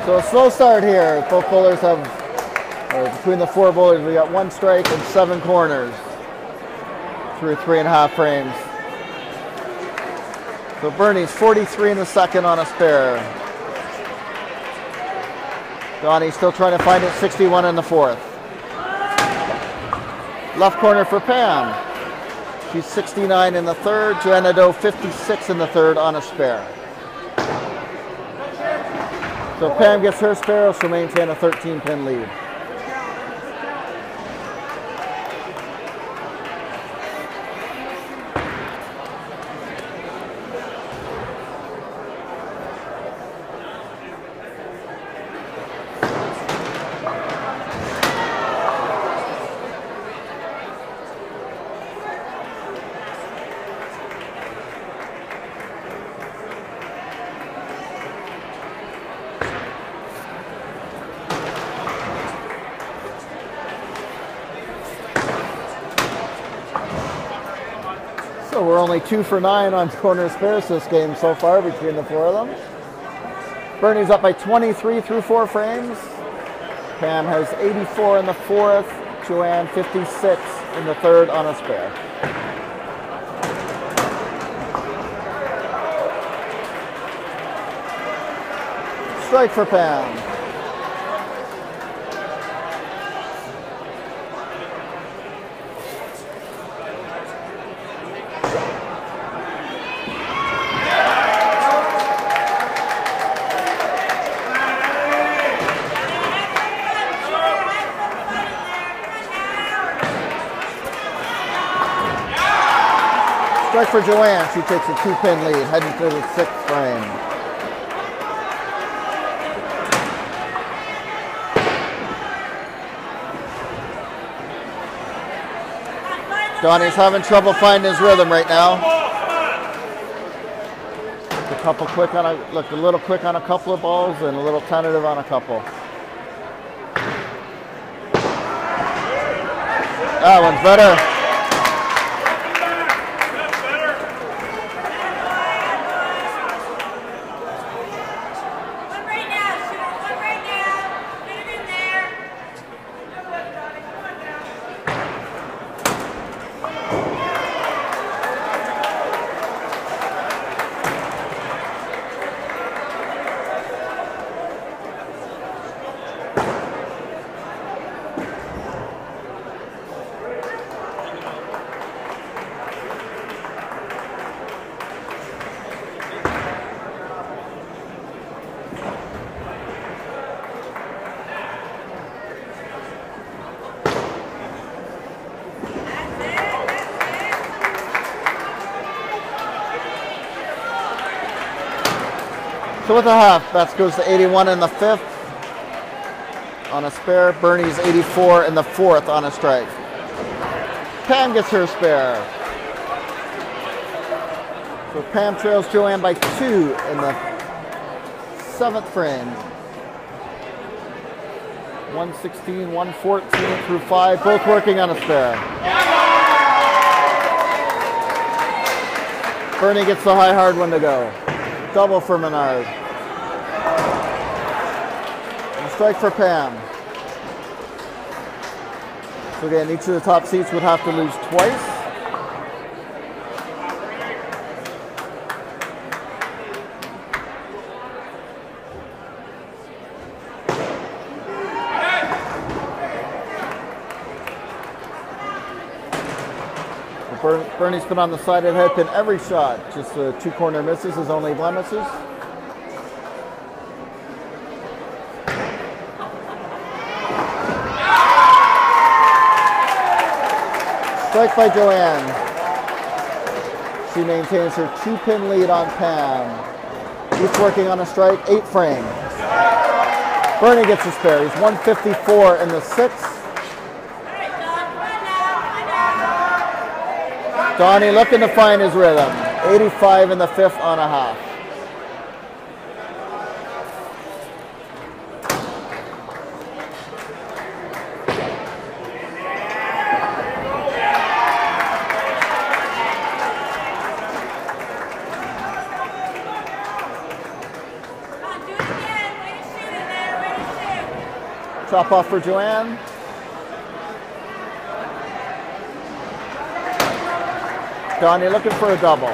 So a slow start here. Both bowlers have, between the four bowlers, we got 1 strike and 7 corners through 3.5 frames. So Bernie's 43 in the second on a spare. Donnie still trying to find it, 61 in the fourth. Left corner for Pam. She's 69 in the third. Joanna Doe 56 in the third on a spare. So Pam gets her spare, she'll maintain a 13-pin lead. So we're only 2 for 9 on corner spares this game so far between the four of them. Bernie's up by 23 through 4 frames. Pam has 84 in the fourth. Joanne 56 in the third on a spare. Strike for Pam. Strike for Joanne. She takes a 2-pin lead, heading to the 6th frame. Donnie's having trouble finding his rhythm right now. Looked a little quick on a couple of balls and a little tentative on a couple. That one's better. So with a half, Beth goes to 81 in the 5th on a spare. Bernie's 84 in the 4th on a strike. Pam gets her spare. So Pam trails Joanne by 2 in the 7th frame. 116, 114 through 5, both working on a spare. Bernie gets the high hard one to go. Double for Menard. And a strike for Pam. So again, each of the top seats would have to lose twice. Bernie's been on the side of the head pin every shot. Just the 2 corner misses, his only blemishes. Strike by Joanne. She maintains her 2-pin lead on Pam. Each working on a strike, 8 frames. Bernie gets a spare. He's 154 in the 6th. Donnie looking to find his rhythm. 85 in the 5th on a half. Chop off for Joanne. Donnie looking for a double.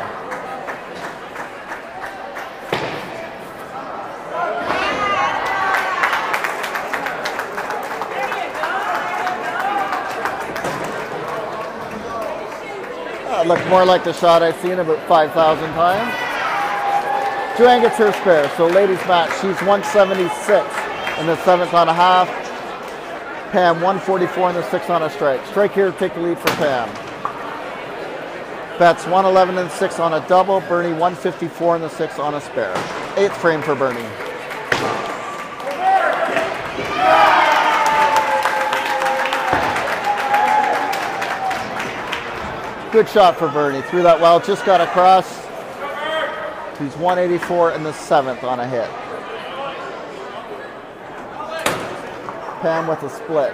Looked more like the shot I've seen about 5,000 times. Joanne gets her spare, so ladies match. She's 176 in the 7th on a half. Pam 144 in the 6th on a strike. Strike here to take the lead for Pam. Betts 111 in the 6th on a double. Bernie 154 in the 6th on a spare. 8th frame for Bernie. Good shot for Bernie. Threw that well. Just got across. He's 184 in the 7th on a hit. Pam with a split.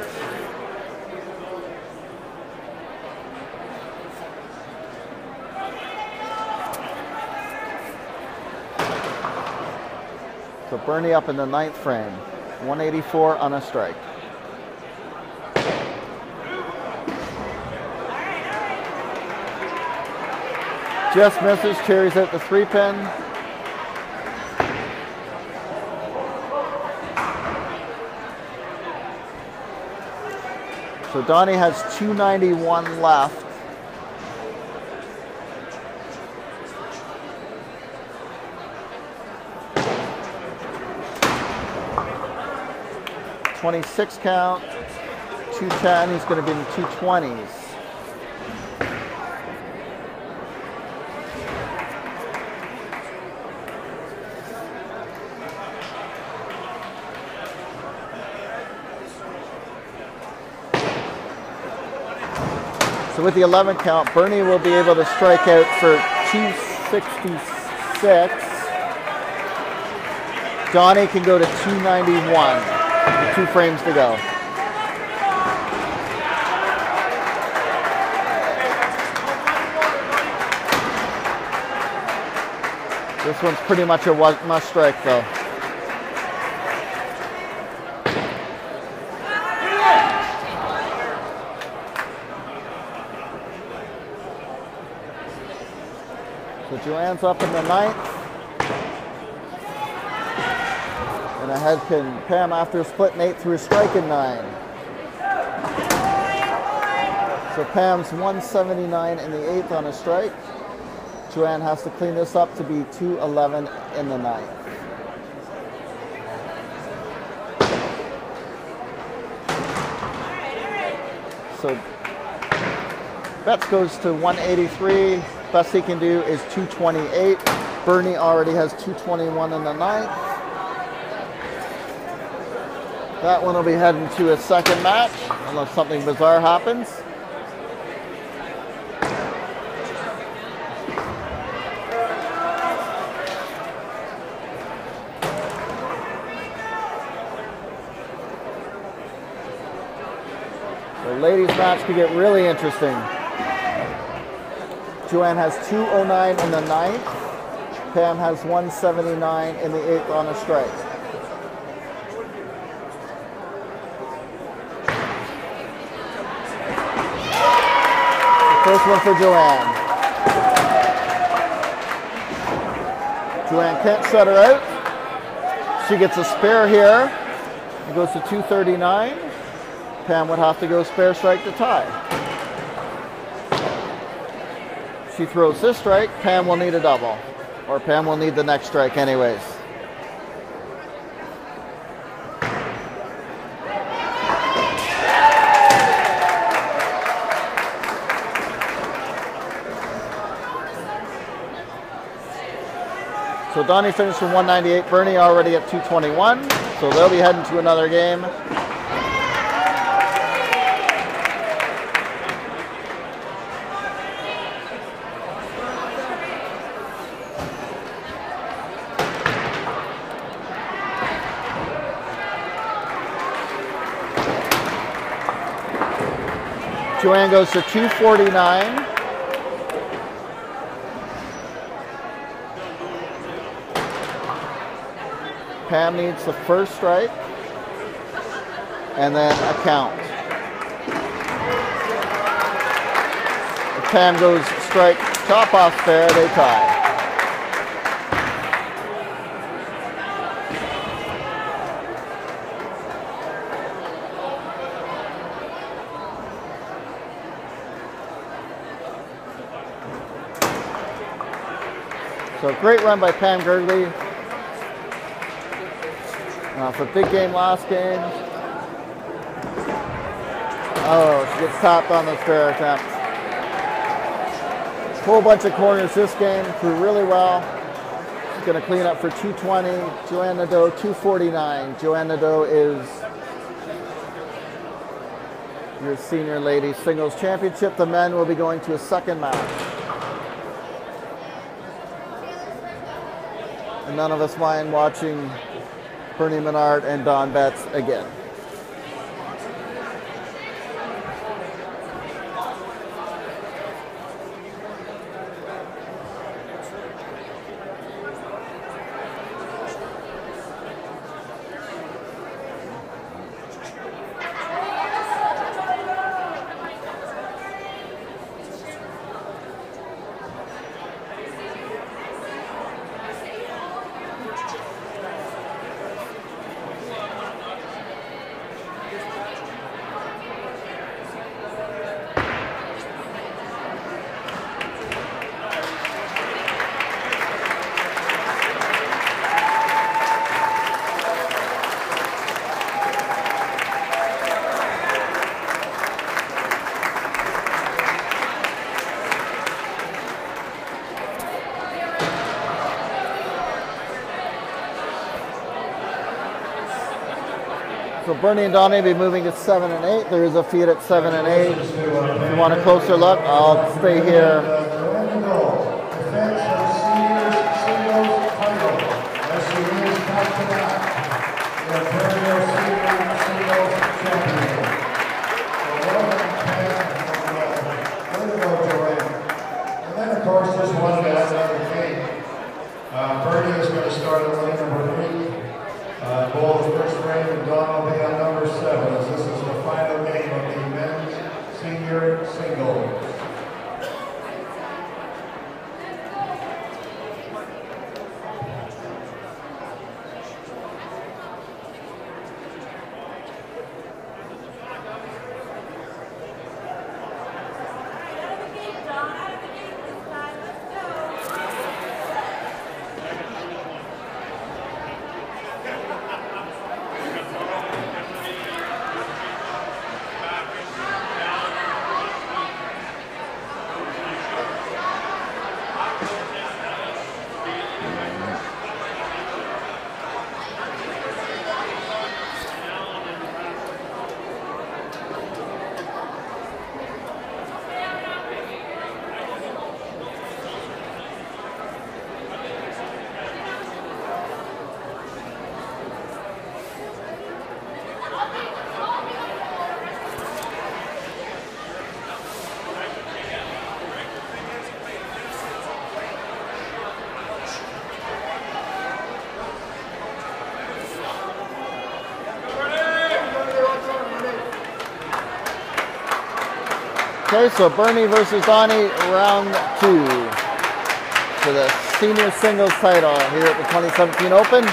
So Bernie up in the 9th frame. 184 on a strike. Just misses, cherries out the 3-pin. So Donnie has 291 left. .26 count, 210, he's going to be in the 220s. So with the 11 count, Bernie will be able to strike out for 266. Donnie can go to 291 with 2 frames to go. This one's pretty much a must strike though. So Joanne's up in the 9th. And ahead can Pam after a split in 8 through a strike in 9. So Pam's 179 in the 8th on a strike. Joanne has to clean this up to be 211 in the 9th. So Betts goes to 183. Best he can do is 228. Bernie already has 221 in the 9th. That one will be heading to a second match, unless something bizarre happens. The ladies' match could get really interesting. Joanne has 209 in the 9th. Pam has 179 in the 8th on a strike. First one for Joanne. Joanne can't shut her out. She gets a spare here. It goes to 239. Pam would have to go spare strike to tie. She throws this strike, Pam will need a double. Or Pam will need the next strike anyways. So Donnie finished from 198, Bernie already at 221. So they'll be heading to another game. Joanne goes to 249. Pam needs the first strike. and then a count. If Pam goes strike, chop off fair, they tie. So great run by Pam Gergely. For big game last game. Oh, she gets tapped on the fair attempt. Whole bunch of corners this game, threw really well. She's going to clean up for 220. Joanne Nadeau, 249. Joanne Nadeau is your senior ladies singles championship. The men will be going to a second match. And none of us mind watching Bernie Menard and Don Betts again. So Bernie and Donnie will be moving to 7 and 8. There is a feed at 7 and 8. If you want a closer look, I'll stay here. And then, of course, just one to add another thing. Bernie is going to start at lane number 3. Ball the first frame, and Don will be on number 7, as this is the final game of the men's senior singles. Okay, so Bernie versus Donnie, round 2 for the senior singles title here at the 2017 Open.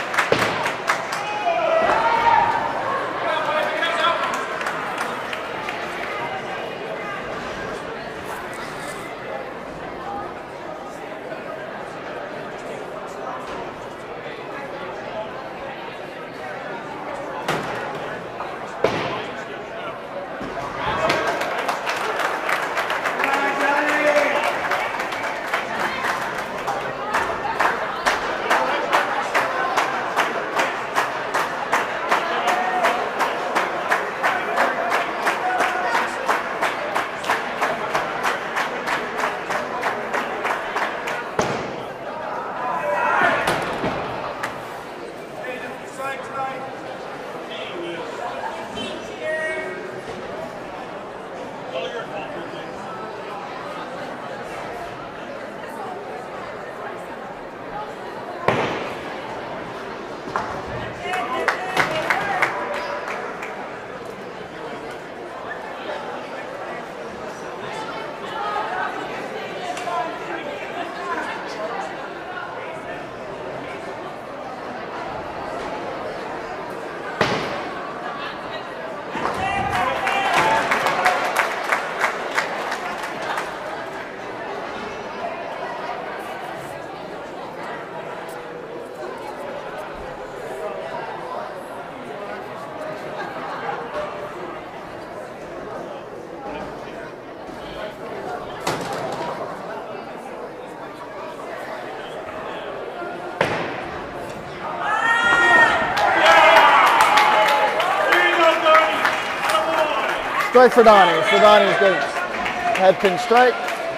Strike for Donnie. So Donnie's getting head pin strike.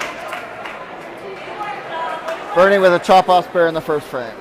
Bernie with a chop off spare in the first frame.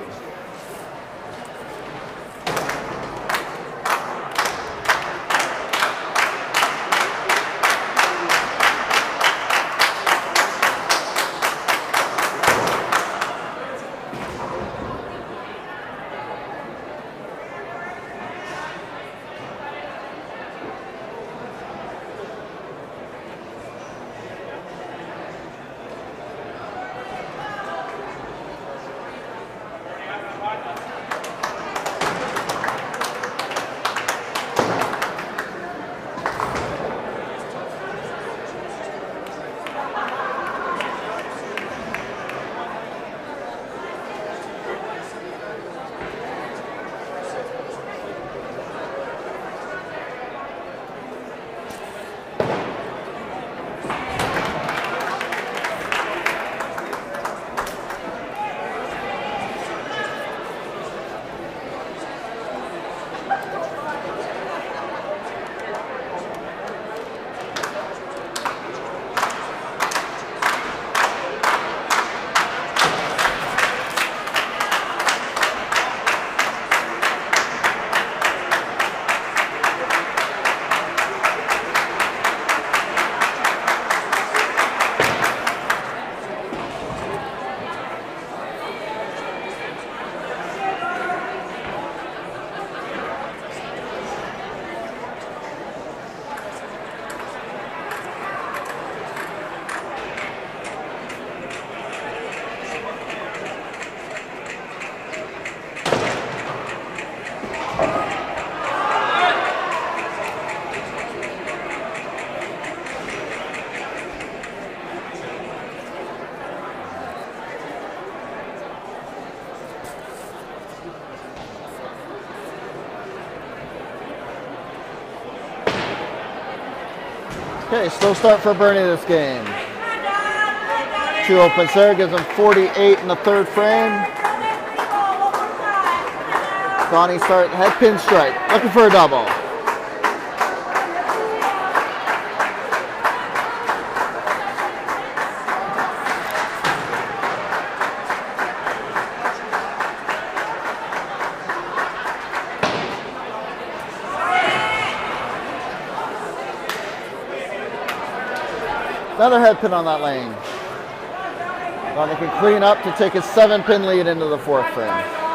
Okay, slow start for Bernie this game. 2 opens there, gives him 48 in the third frame. Donnie start head pin strike, looking for a double. Another head pin on that lane. Donnie can clean up to take his 7-pin lead into the fourth frame.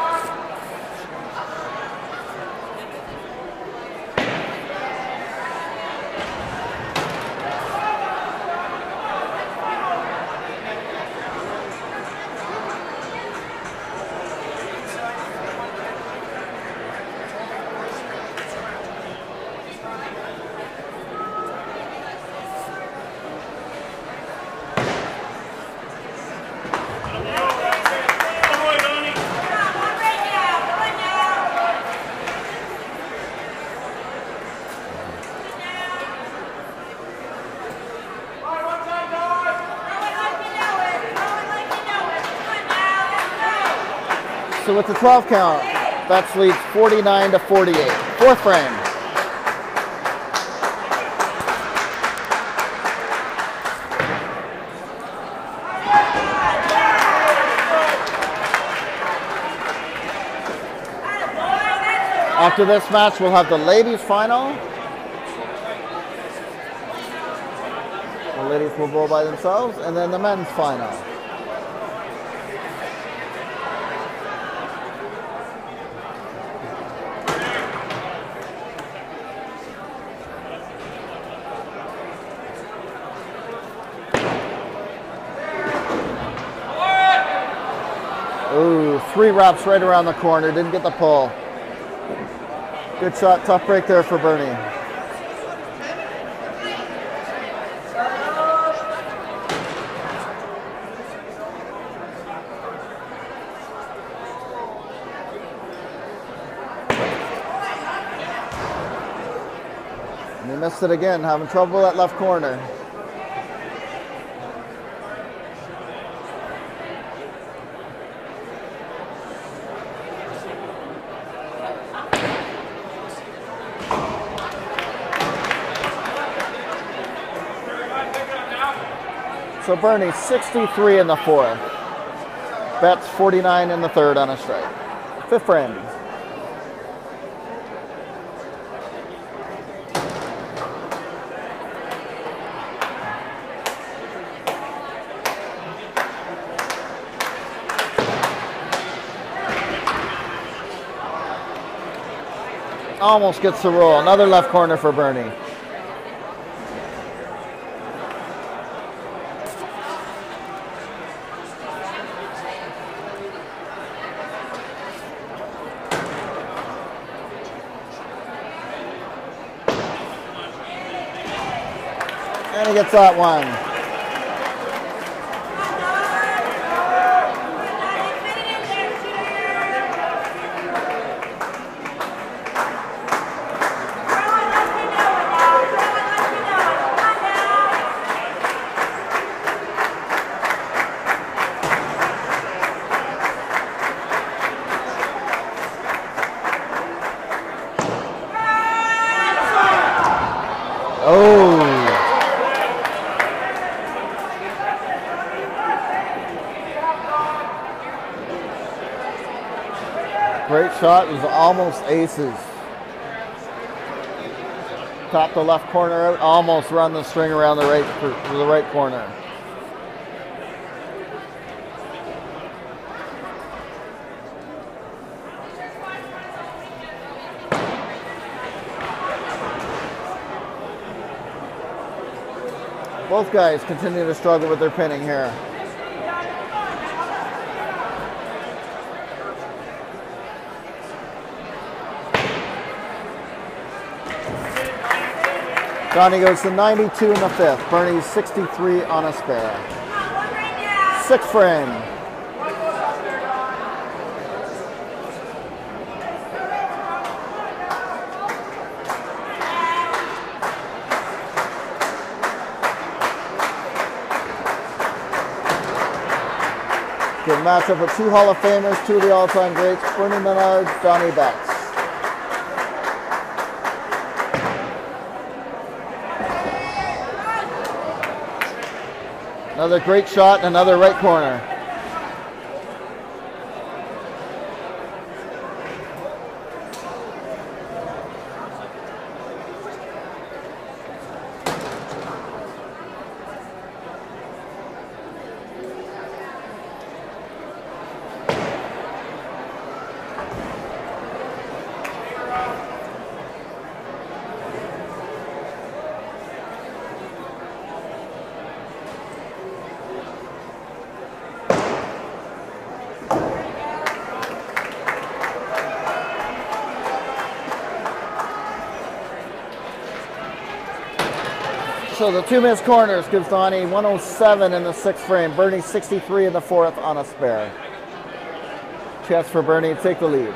So with the 12 count, that leads 49 to 48. Fourth frame. After this match, we'll have the ladies' final. The ladies will bowl by themselves, and then the men's final. Ooh, 3 wraps right around the corner, didn't get the pull. Good shot, tough break there for Bernie. And he missed it again, having trouble at left corner. So Bernie 63 in the fourth. Betts 49 in the third on a strike. Fifth frame. Almost gets the roll. Another left corner for Bernie. And he gets that one. Oh. Great shot. It was almost aces. Top the left corner out. Almost run the string around the right corner. Both guys continue to struggle with their pinning here. Donnie goes to 92 in the fifth. Bernie's 63 on a spare. Sixth frame. Good matchup of two Hall of Famers, two of the all-time greats, Bernie Menard, Donnie Betts. Another great shot and another right corner. So the two missed corners gives Donnie 107 in the sixth frame. Bernie 63 in the fourth on a spare. Chance for Bernie to take the lead.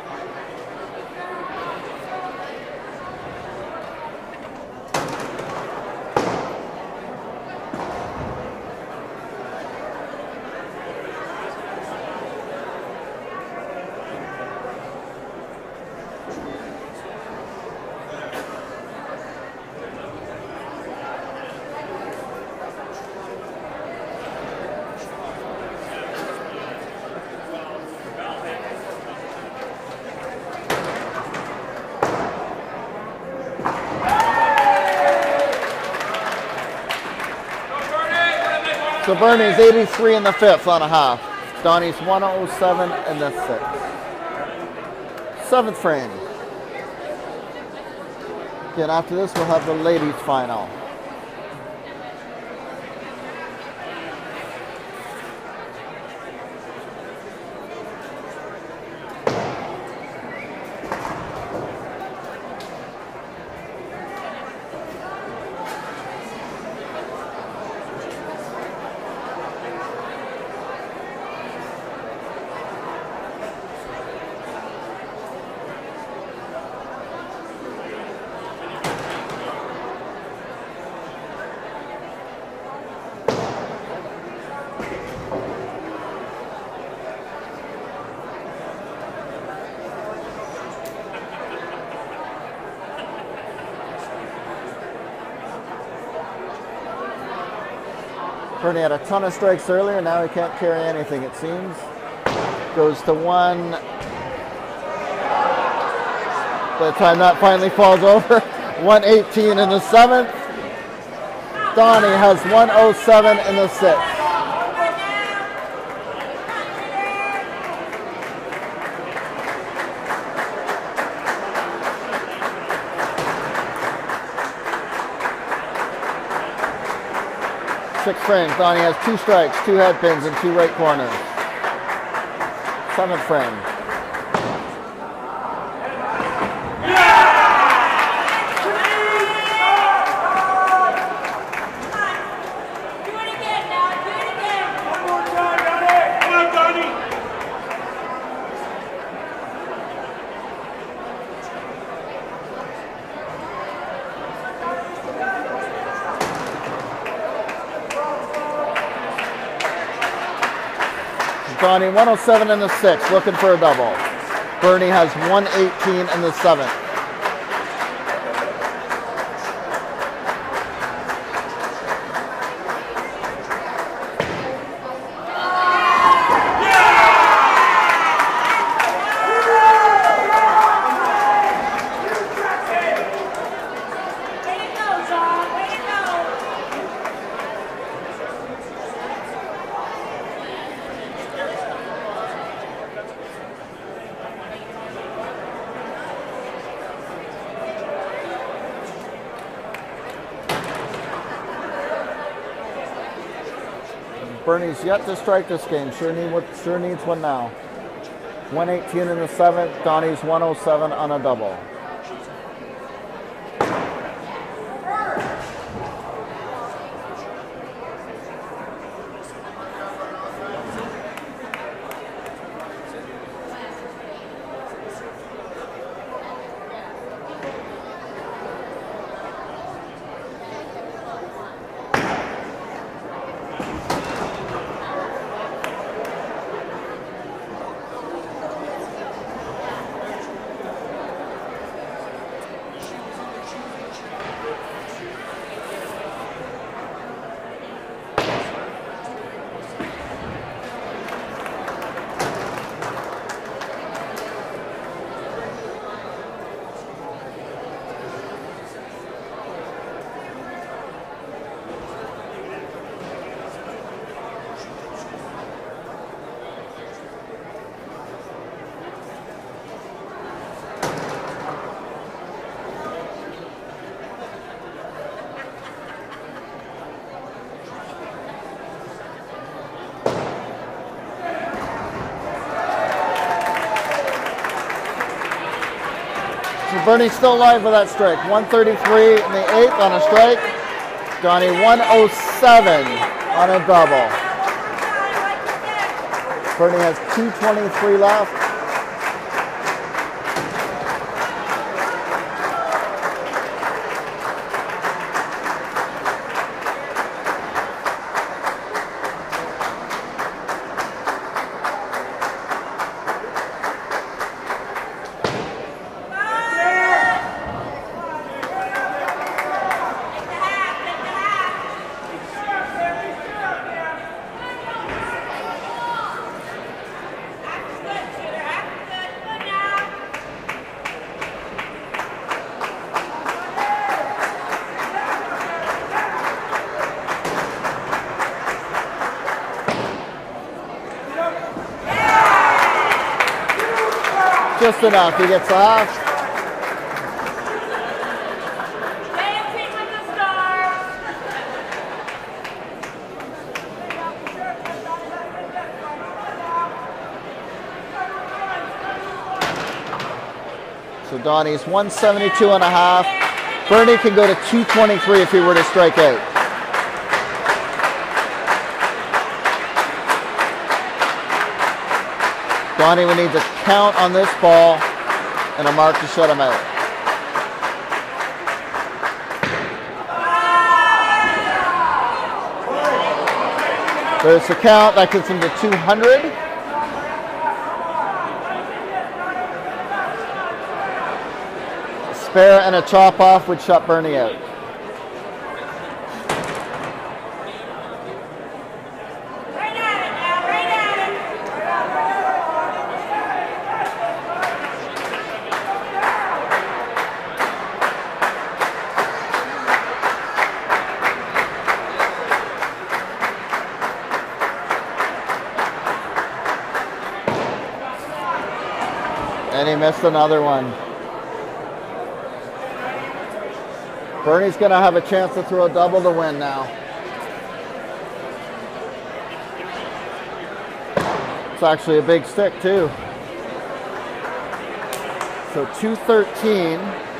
So Bernie's 83 in the fifth on a half. Donnie's 107 in the sixth. Seventh frame. Again, after this, we'll have the ladies' final. Bernie had a ton of strikes earlier. Now he can't carry anything, it seems. Goes to 1. By the time that finally falls over, 118 in the 7th. Donnie has 107 in the 6th. Six frames. Donnie has 2 strikes, 2 head pins, and 2 right corners. 7th frame. Donnie 107 in the 6th, looking for a double. Bernie has 118 in the 7th. Bernie's yet to strike this game. Sure needs one now. 118 in the 7th. Donnie's 107 on a double. Bernie's still alive with that strike. 133 in the 8th on a strike. Donnie 107 on a double. Bernie has 2:23 left. Just enough. He gets off. Dancing with the stars. So Donnie's 172 and a half. Bernie can go to 223 if he were to strike out. Donnie would need to count on this ball and a mark to shut him out. There's the count. That gets him to 200. A spare and a chop off would shut Bernie out. And he missed another one. Bernie's going to have a chance to throw a double to win now. It's actually a big stick too. So 213.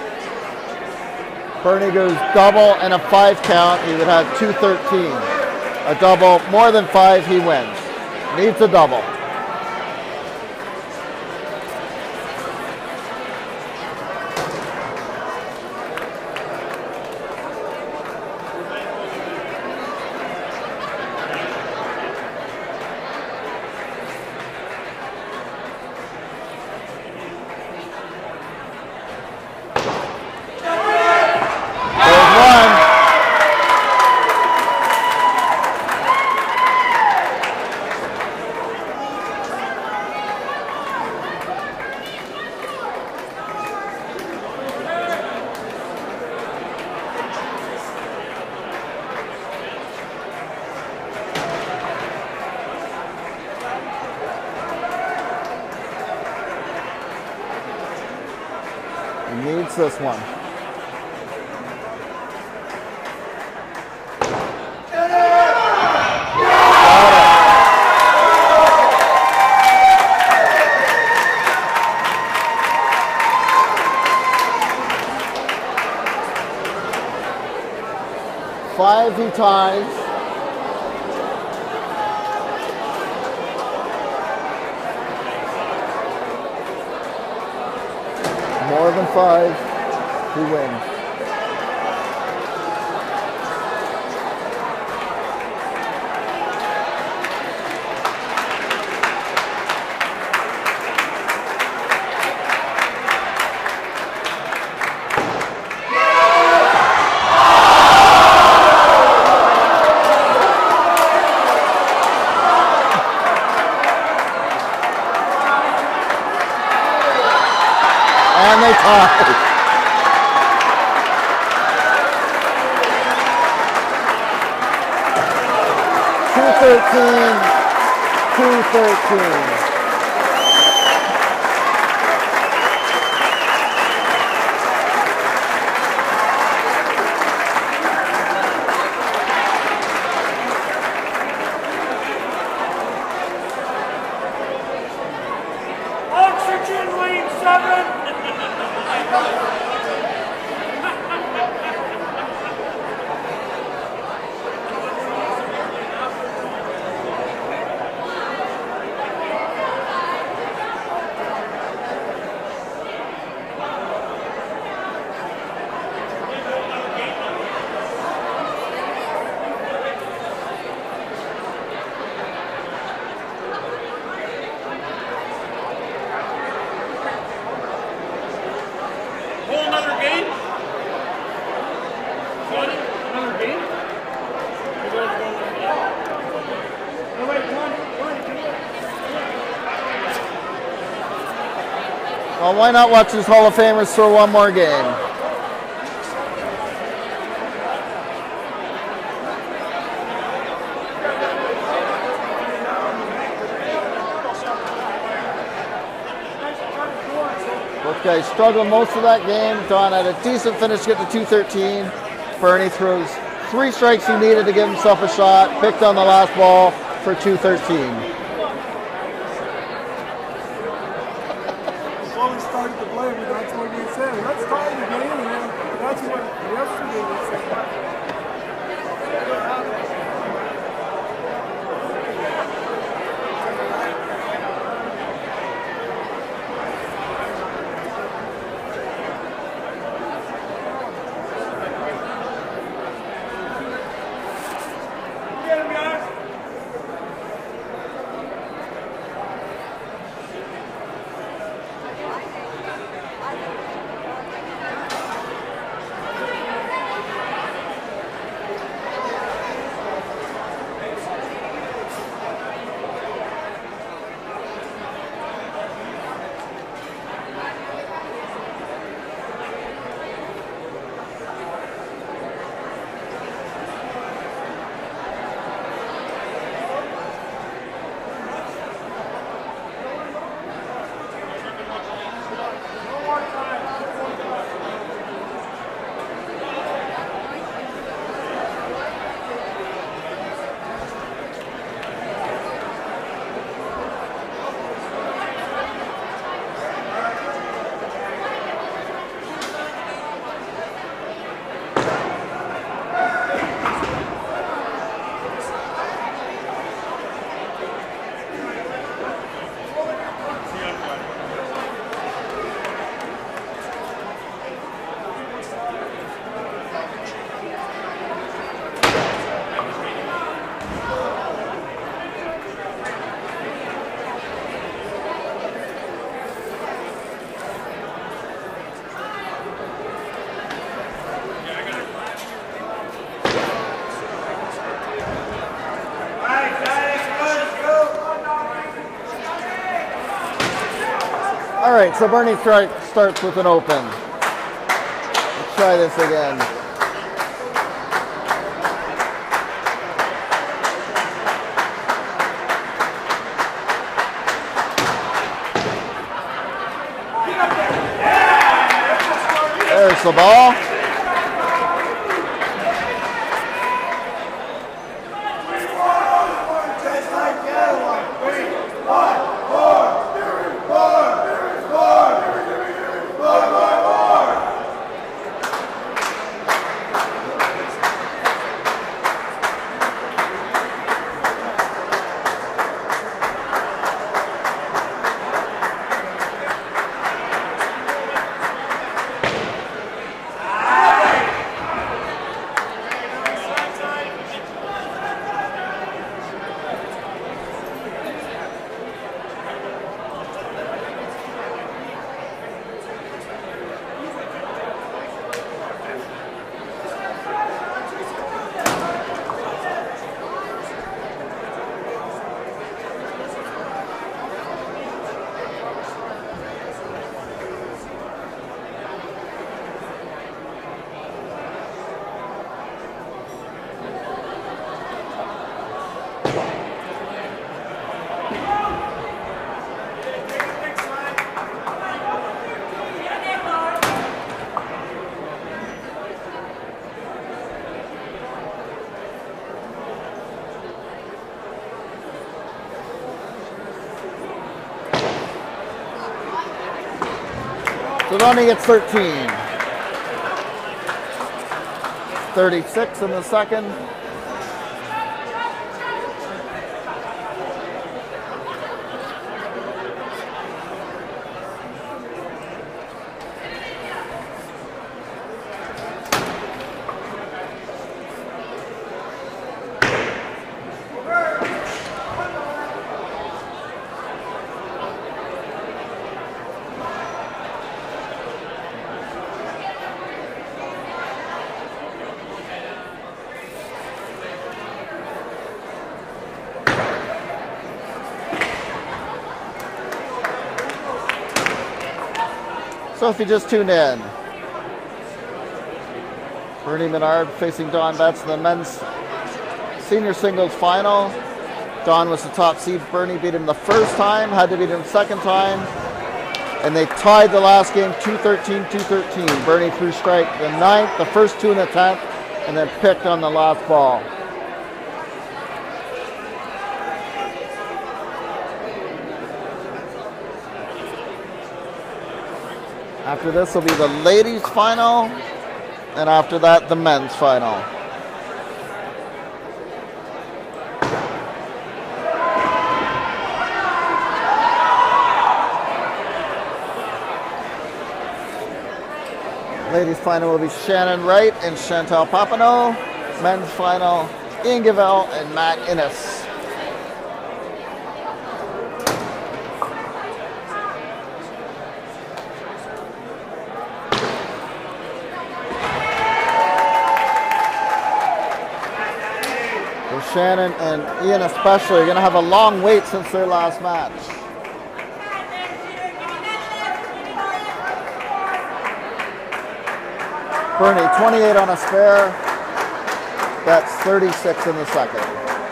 Bernie goes double and a 5 count. He would have 213. A double, more than 5, he wins. Needs a double. Needs this one. Five he ties. More than 5, he wins. And they tie. 213. Oxygen Lane 7. Another game? Another game? Oh, wait, come on. Well, why not watch these Hall of Famers throw one more game? Both guys struggled most of that game. Don had a decent finish to get to 213. Bernie throws 3 strikes he needed to give himself a shot. Picked on the last ball for 213. Before we started to play, that's what we said. Let's tie the game, and that's what yesterday we said. All right, so Bernie starts with an open. Let's try this again. There's the ball. So Donnie gets 13. 36 in the second. So if you just tuned in, Bernie Menard facing Don Betts in the men's senior singles final. Don was the top seed. Bernie beat him the first time, had to beat him the second time, and they tied the last game 2-13, 2-13. Bernie threw strike the 9th, the first 2 in the 10th, and then picked on the last ball. After this will be the ladies' final, and after that, the men's final. Ladies' final will be Shannon Wright and Chantal Papineau. Men's final, Ian Gavell and Matt Innes. Shannon and Ian especially are going to have a long wait since their last match. Bernie, 28 on a spare. That's 36 in the second.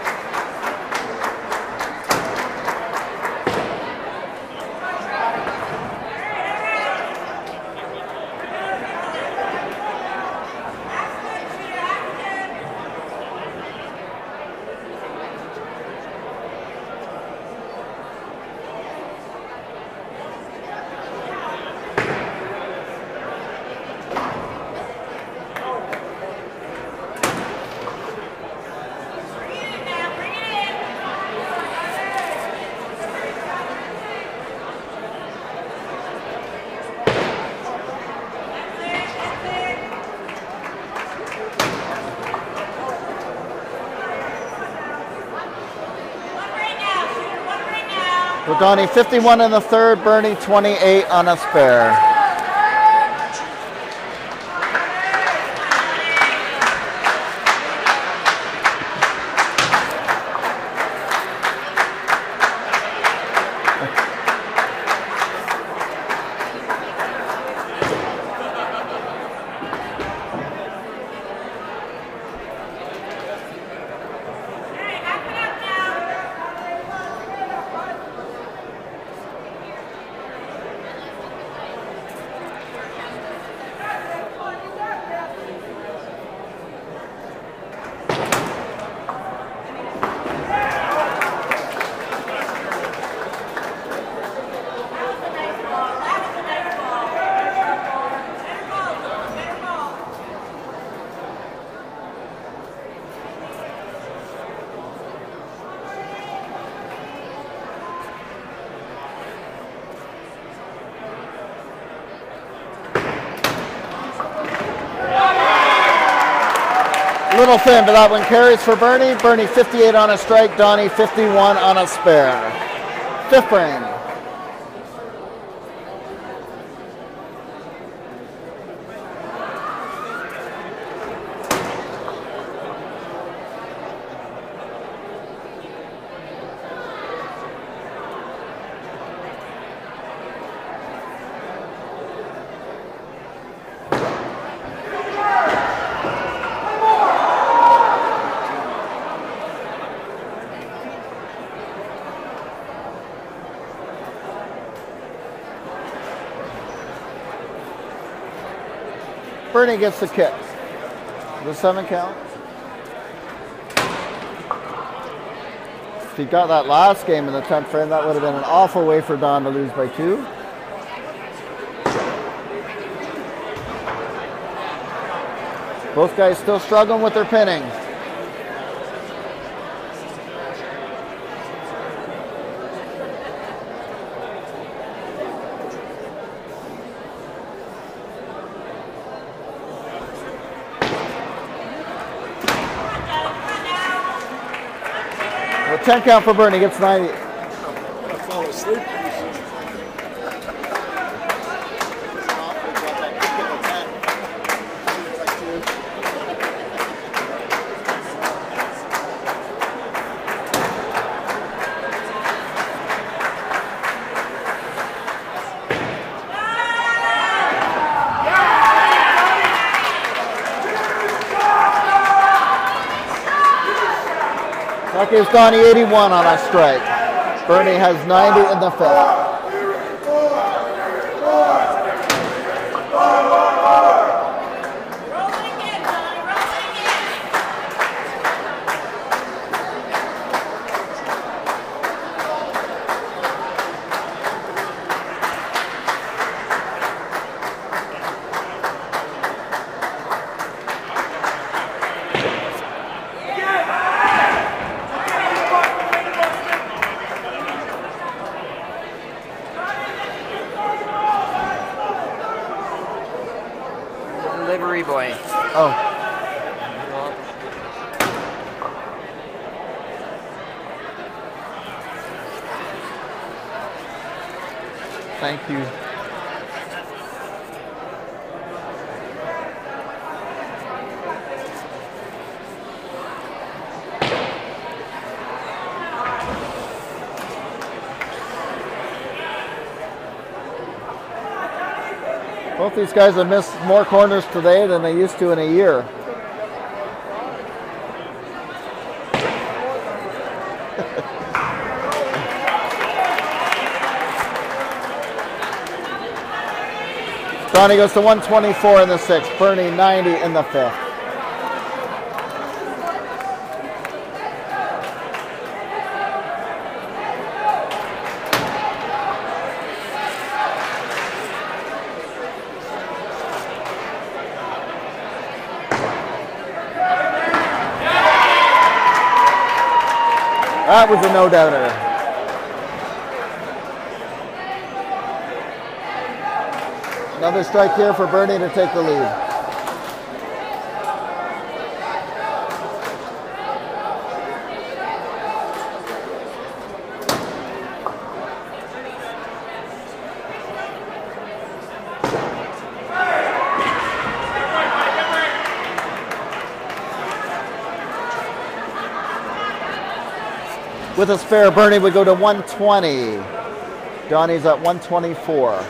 So Donnie 51 in the third, Bernie 28 on a spare. little thin, but that one carries for Bernie. Bernie 58 on a strike, Donnie 51 on a spare. Fifth frame. Bernie gets the kick. The 7 count. If he got that last game in the 10th frame, that would have been an awful way for Don to lose by 2. Both guys still struggling with their pinning. The 10 count for Bernie gets 90. I'm gonna fall asleep. That gives Donnie 81 on a strike. Bernie has 90 in the 5th. Delivery boy. Oh. Thank you. Both these guys have missed more corners today than they used to in a year. Donnie goes to 124 in the 6th, Bernie 90 in the 5th. That was a no-doubter. Another strike here for Bernie to take the lead. With a spare, Bernie would go to 120. Donnie's at 124.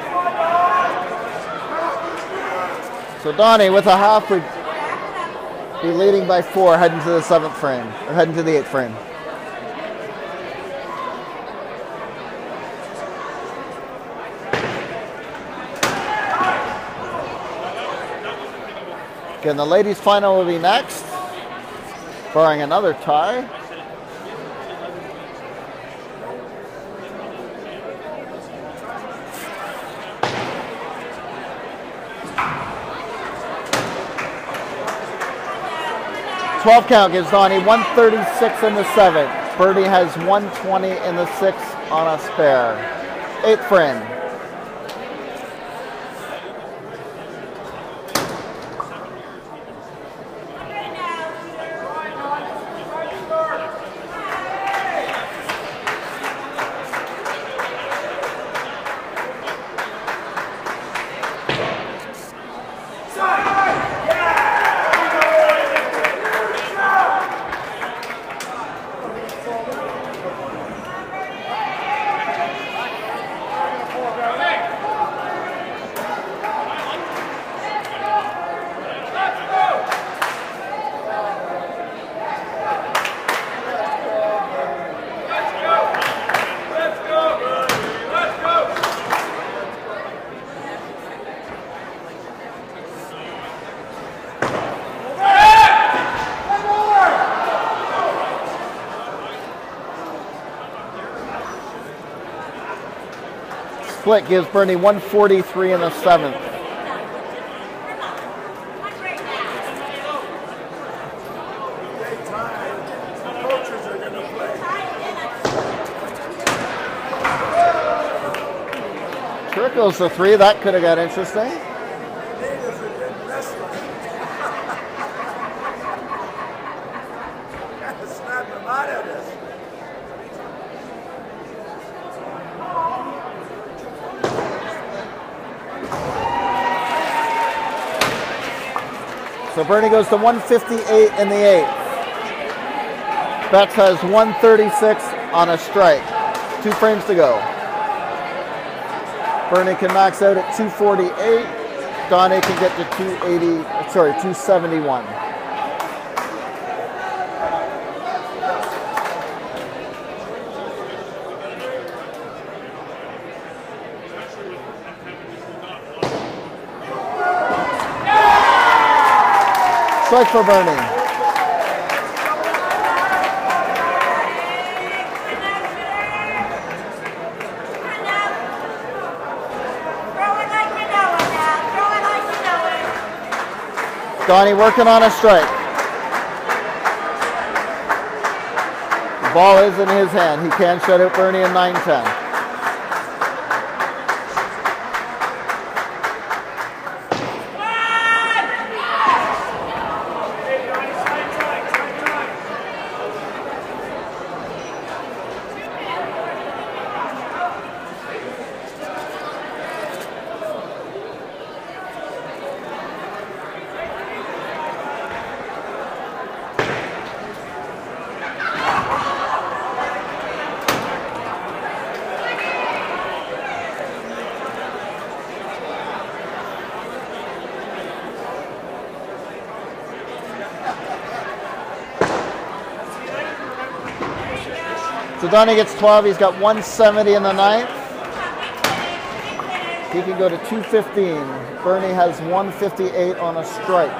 So Donnie with a half would Be leading by 4, heading to the 7th frame, or heading to the 8th frame. Again, the ladies' final will be next, barring another tie. Twelve count gives Donnie 136 in the 7th. Bernie has 120 in the 6th on a spare. 8th frame. Split gives Bernie 143 in the 7th. Coaches are going to play. Trickles the 3. That could have got interesting. Natives are good wrestling. Gotta snap them out of this. So Bernie goes to 158 in the 8th. Betts has 136 on a strike. 2 frames to go. Bernie can max out at 248. Donnie can get to 271. Strike for Bernie. Donnie working on a strike. The ball is in his hand. He can shut out Bernie in 9-10. So Donnie gets 12. He's got 170 in the 9th. He can go to 215. Bernie has 158 on a strike.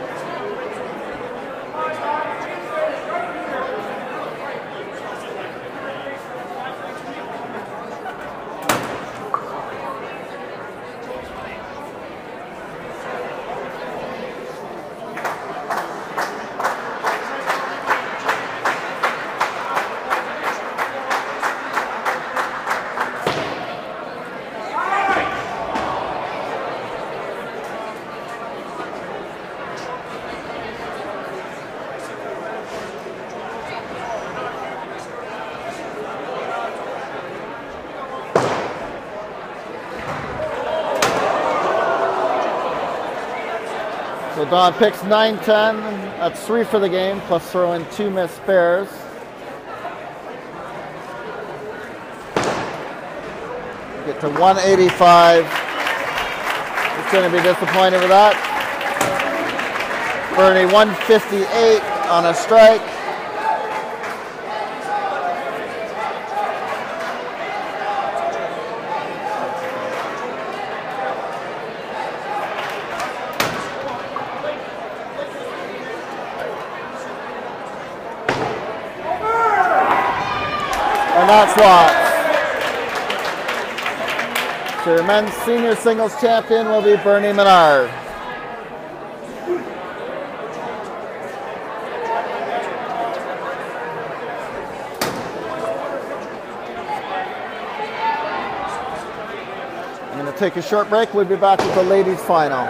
So Don picks 9-10. That's 3 for the game, plus throw in 2 missed spares. Get to 185. He's going to be disappointed with that. Bernie 158 on a strike. And that's lost. So your men's senior singles champion will be Bernie Menard. I'm going to take a short break. We'll be back with the ladies' final.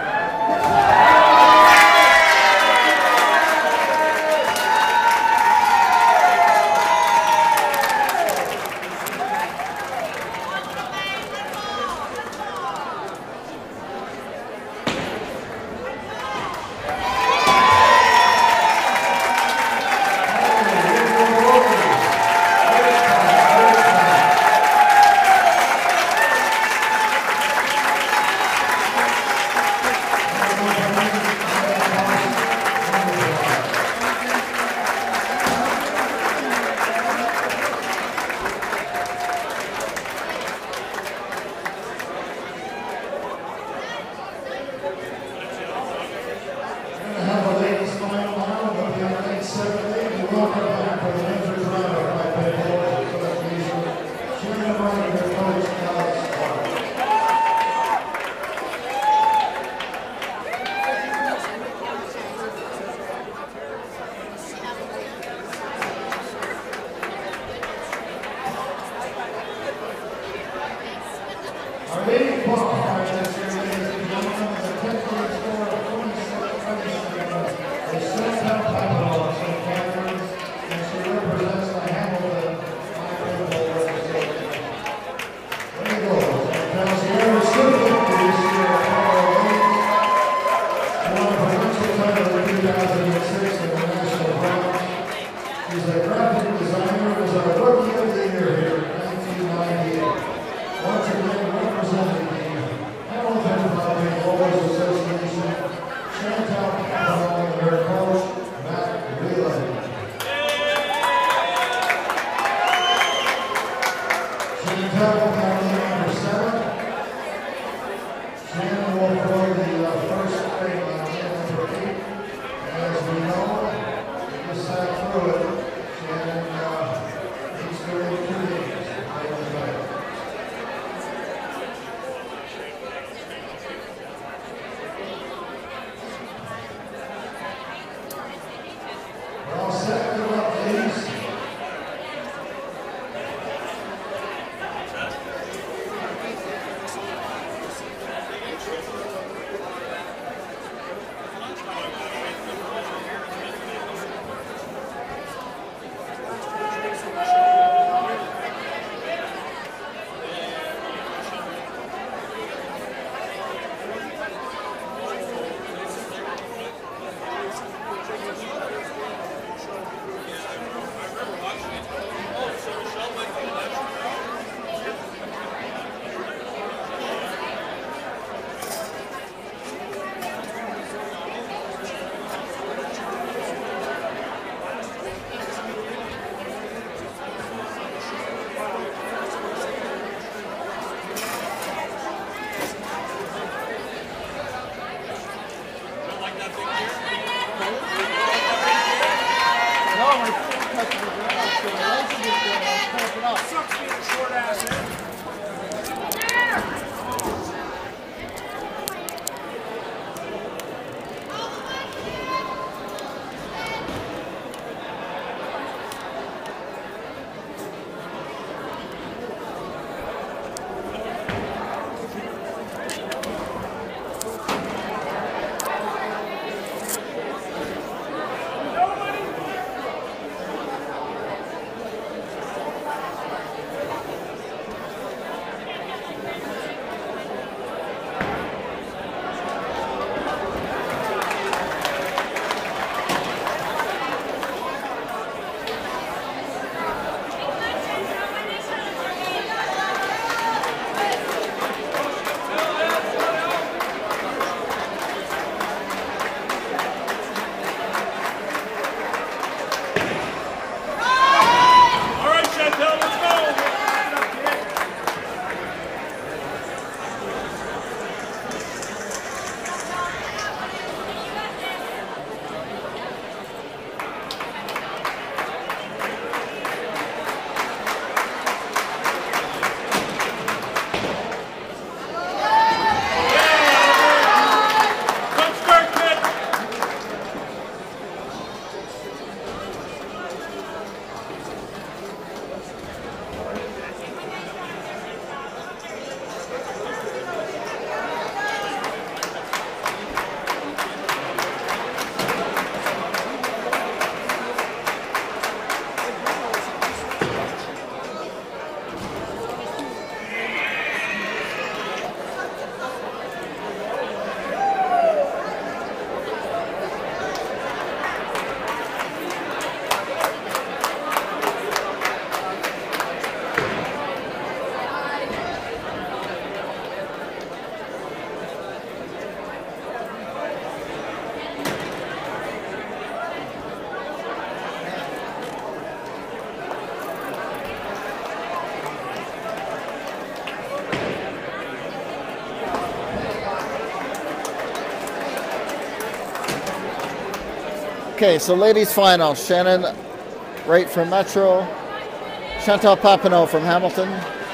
Okay, so ladies final. Shannon Wright from Metro. Chantal Papineau from Hamilton.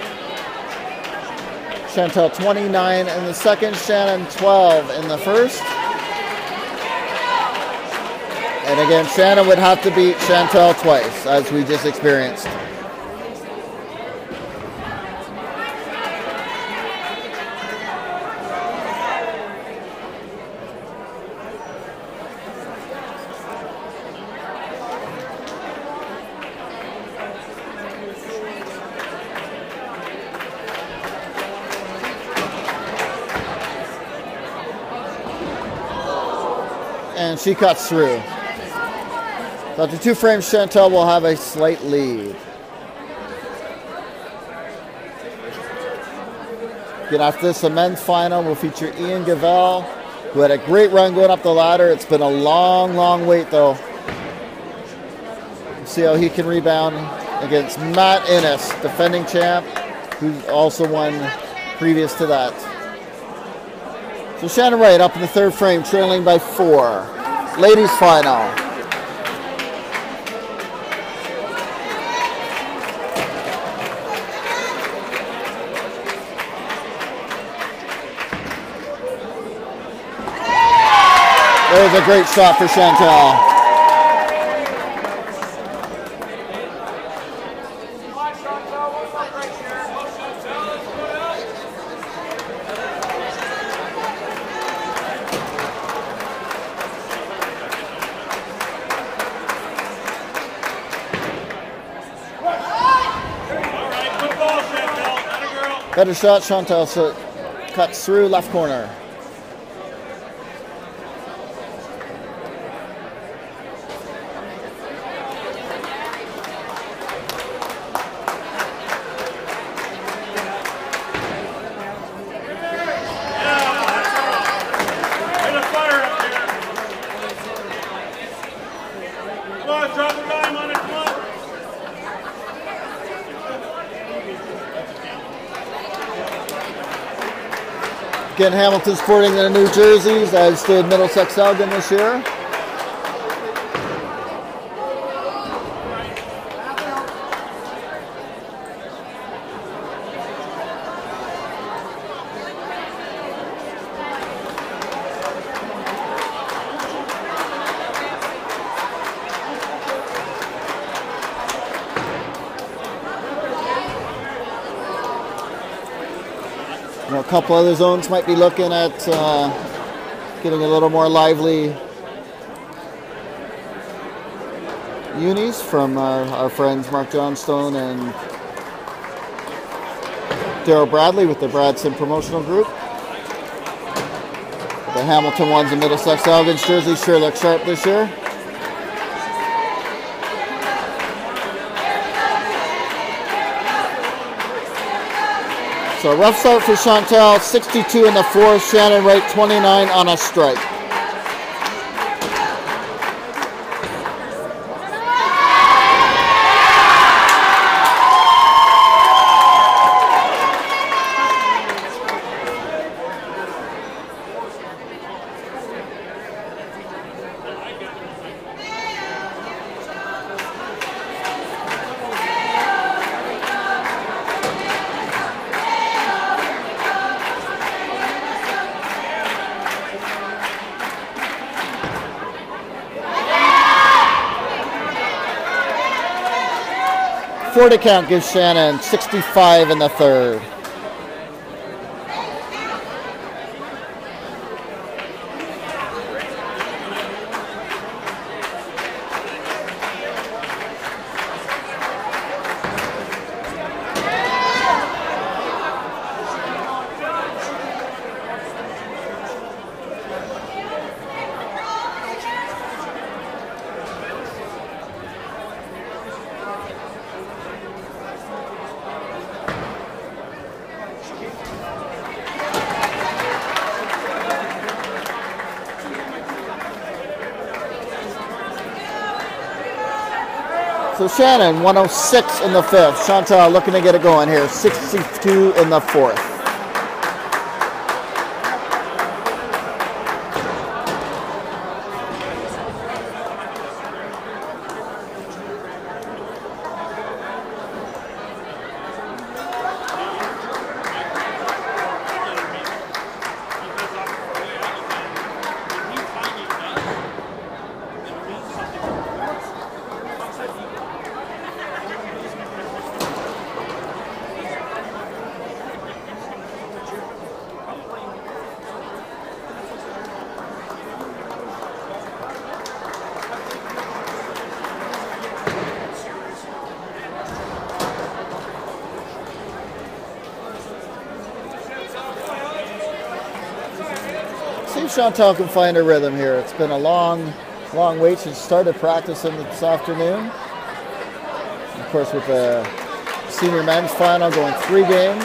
Chantal 29 in the second, Shannon 12 in the first. And again, Shannon would have to beat Chantal twice, as we just experienced. And she cuts through. So after 2 frames, Chantal will have a slight lead. Again, after this, the men's final will feature Ian Gavell, who had a great run going up the ladder. It's been a long, long wait, though. We'll see how he can rebound against Matt Innes, defending champ, who also won previous to that. So Shannon Wright up in the 3rd frame, trailing by 4. Ladies final. There's a great shot for Chantal. Better shot, Chantal cuts through left corner. Again, Hamilton sporting their new jerseys, as did Middlesex Elgin this year. A couple other zones might be looking at getting a little more lively unis from our friends Mark Johnstone and Daryl Bradley with the Bradson Promotional Group. The Hamilton ones and Middlesex Elgin's jerseys sure look sharp this year. So a rough start for Chantal, 62 in the 4th, Shannon Wright 29 on a strike. Forty count gives Shannon 65 in the 3rd. So Shannon, 106 in the 5th. Chantal looking to get it going here, 62 in the 4th. See if Chantal can find her rhythm here. It's been a long wait. She started practicing this afternoon. Of course, with the senior men's final going 3 games.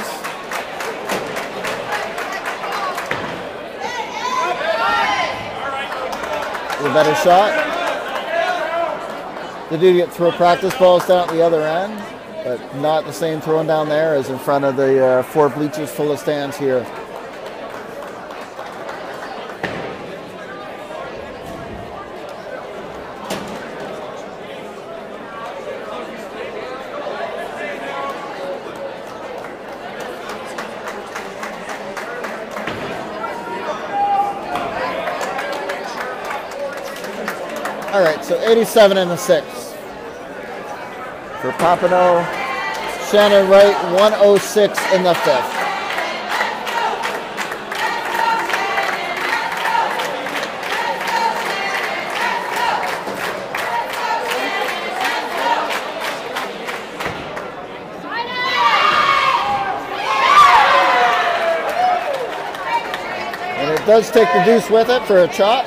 A better shot. They do throw practice balls down at the other end, but not the same throwing down there as in front of the 4 bleachers full of stands here. All right, so 87 in the 6th. For Papineau, Shannon Wright, 106 in the 5th. And it does take the deuce with it for a chop.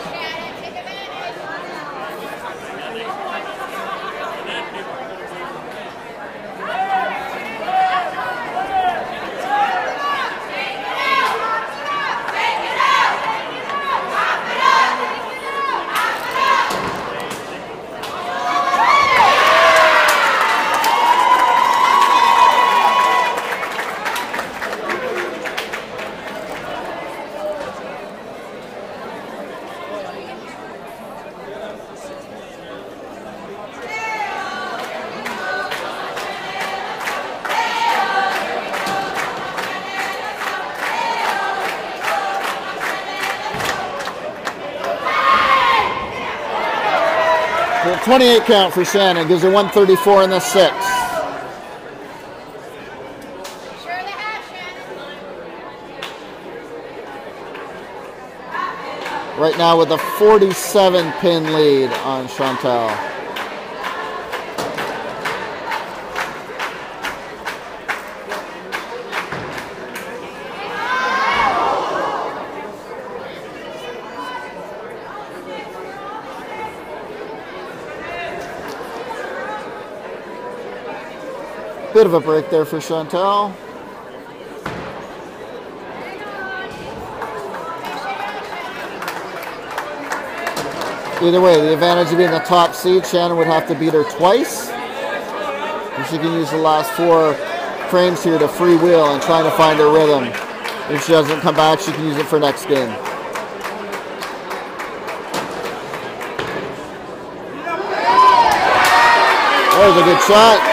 So 28 count for Shannon, gives her 134 in the 6th. Right now with a 47 pin lead on Chantal. Bit of a break there for Chantal. Either way, the advantage of being the top seed, Shannon would have to beat her twice. And she can use the last 4 frames here to freewheel and trying to find her rhythm. If she doesn't come back, she can use it for next game. That was a good shot.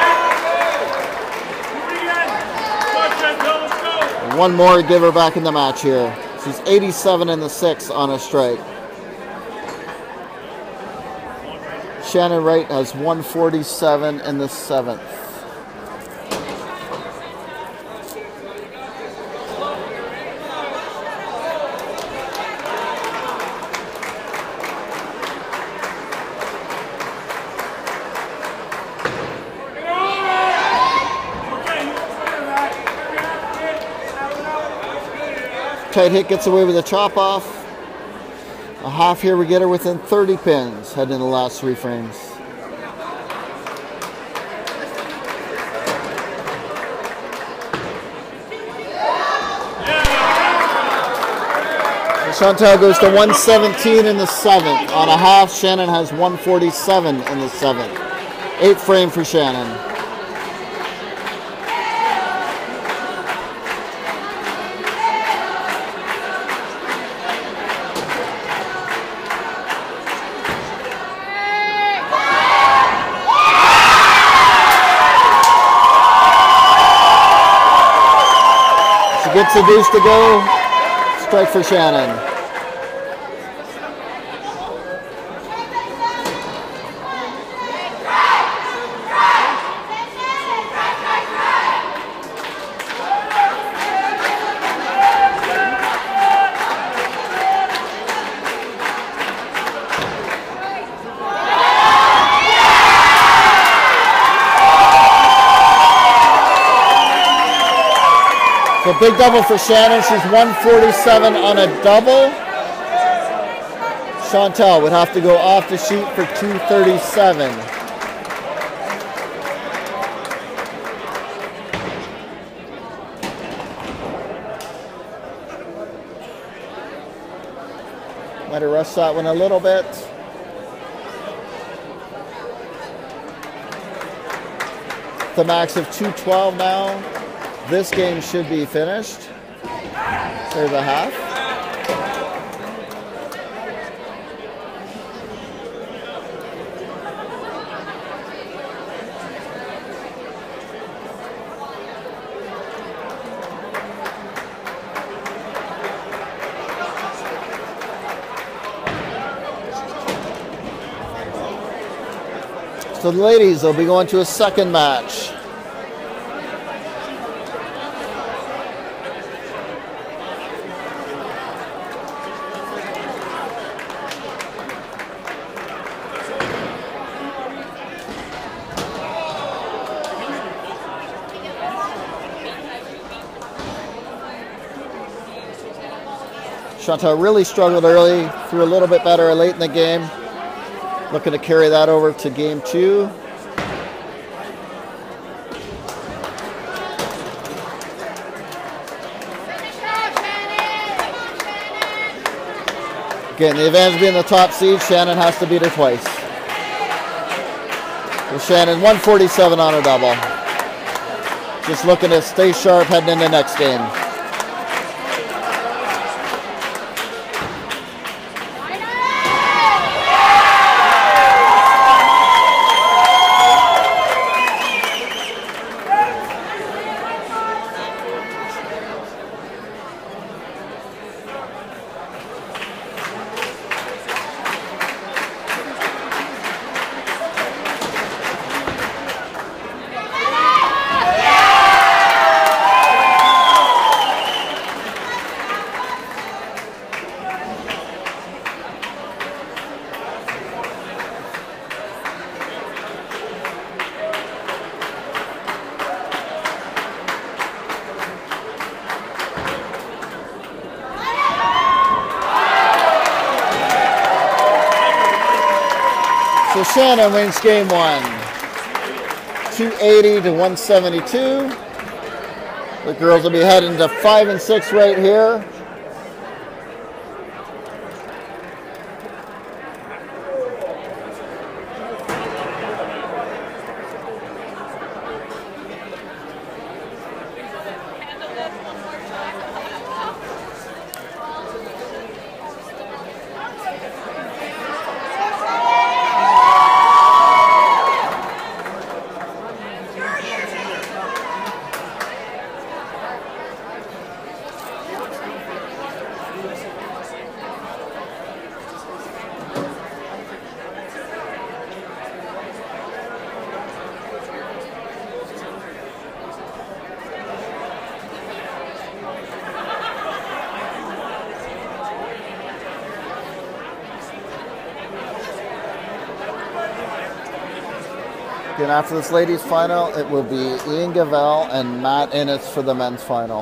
One more to give her back in the match here. She's 87 in the 6th on a strike. Shannon Wright has 147 in the 7th. Tight hit gets away with a chop off. A half here, we get her within 30 pins, heading in the last 3 frames. So Chantal goes to 117 in the 7th. On a half, Shannon has 147 in the 7th. 8th frame for Shannon. Gets the deuce to go. Strike for Shannon. So big double for Shannon. She's 147 on a double. Chantel would have to go off the sheet for 237. Might have rushed that one a little bit. The max of 212 now. This game should be finished. There's a half. So the ladies will be going to a second match. Chantal really struggled early, threw a little bit better late in the game. Looking to carry that over to game 2. Again, the advantage of being the top seed, Shannon has to beat her twice. So Shannon 147 on her double. Just looking to stay sharp heading into next game. So Shannon wins game 1, 280 to 172. The girls will be heading to 5 and 6 right here. Again, after this ladies' final, it will be Ian Gavell and Matt Innes for the men's final.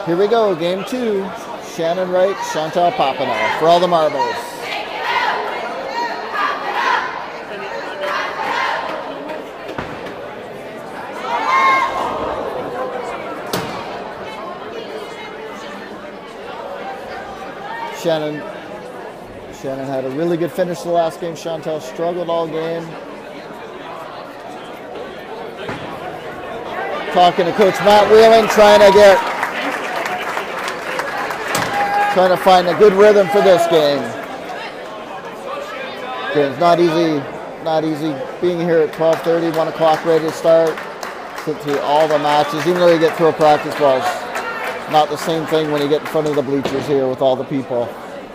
Here we go, game 2. Shannon Wright, Chantal Papineau for all the marbles. Shannon had a really good finish the last game. Chantal struggled all game. Talking to Coach Matt Wheeling, trying to find a good rhythm for this game. It's not easy being here at 12:30, 1 o'clock ready to start. Sit through all the matches, even though you get through a practice ball. It's not the same thing when you get in front of the bleachers here with all the people.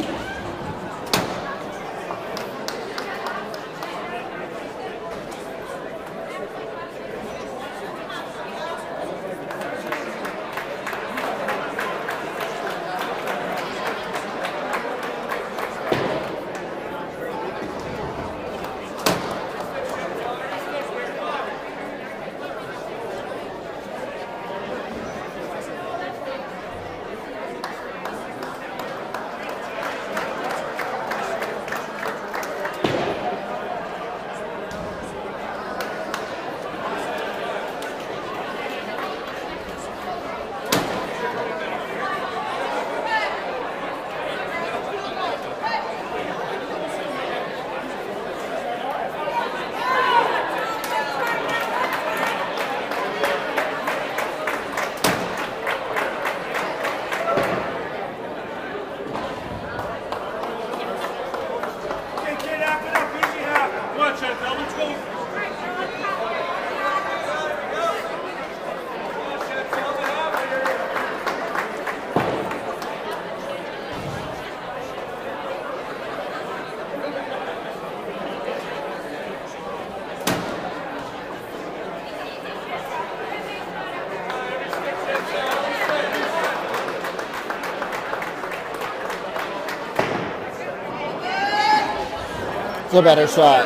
It's a better shot.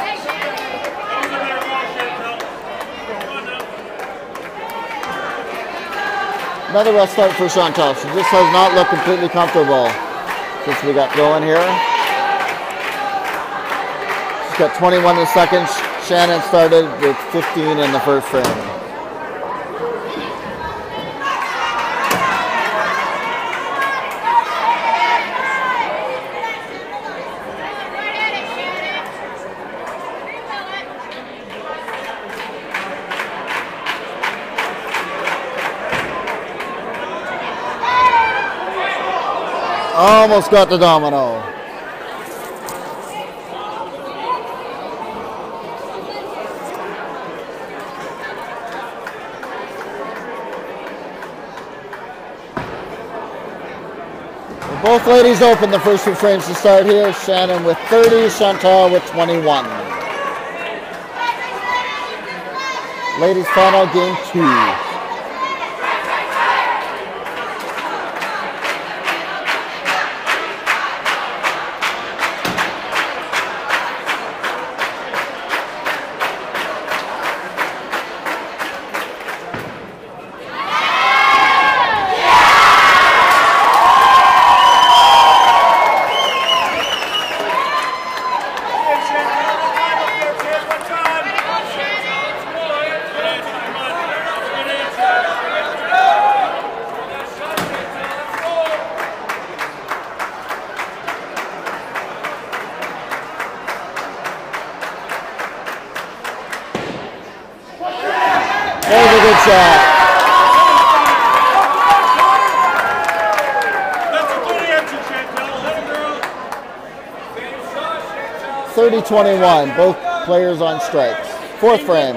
Another rough start for Chantal. She just has not looked completely comfortable since we got going here. She's got 21 in the second. Shannon started with 15 in the first frame. Almost got the domino. Both ladies open the first 2 frames to start here. Shannon with 30, Chantal with 21. Ladies final, game 2. That was a good shot. That's a good answer, Chantal. Let it go. 30-21, both players on strikes. 4th frame.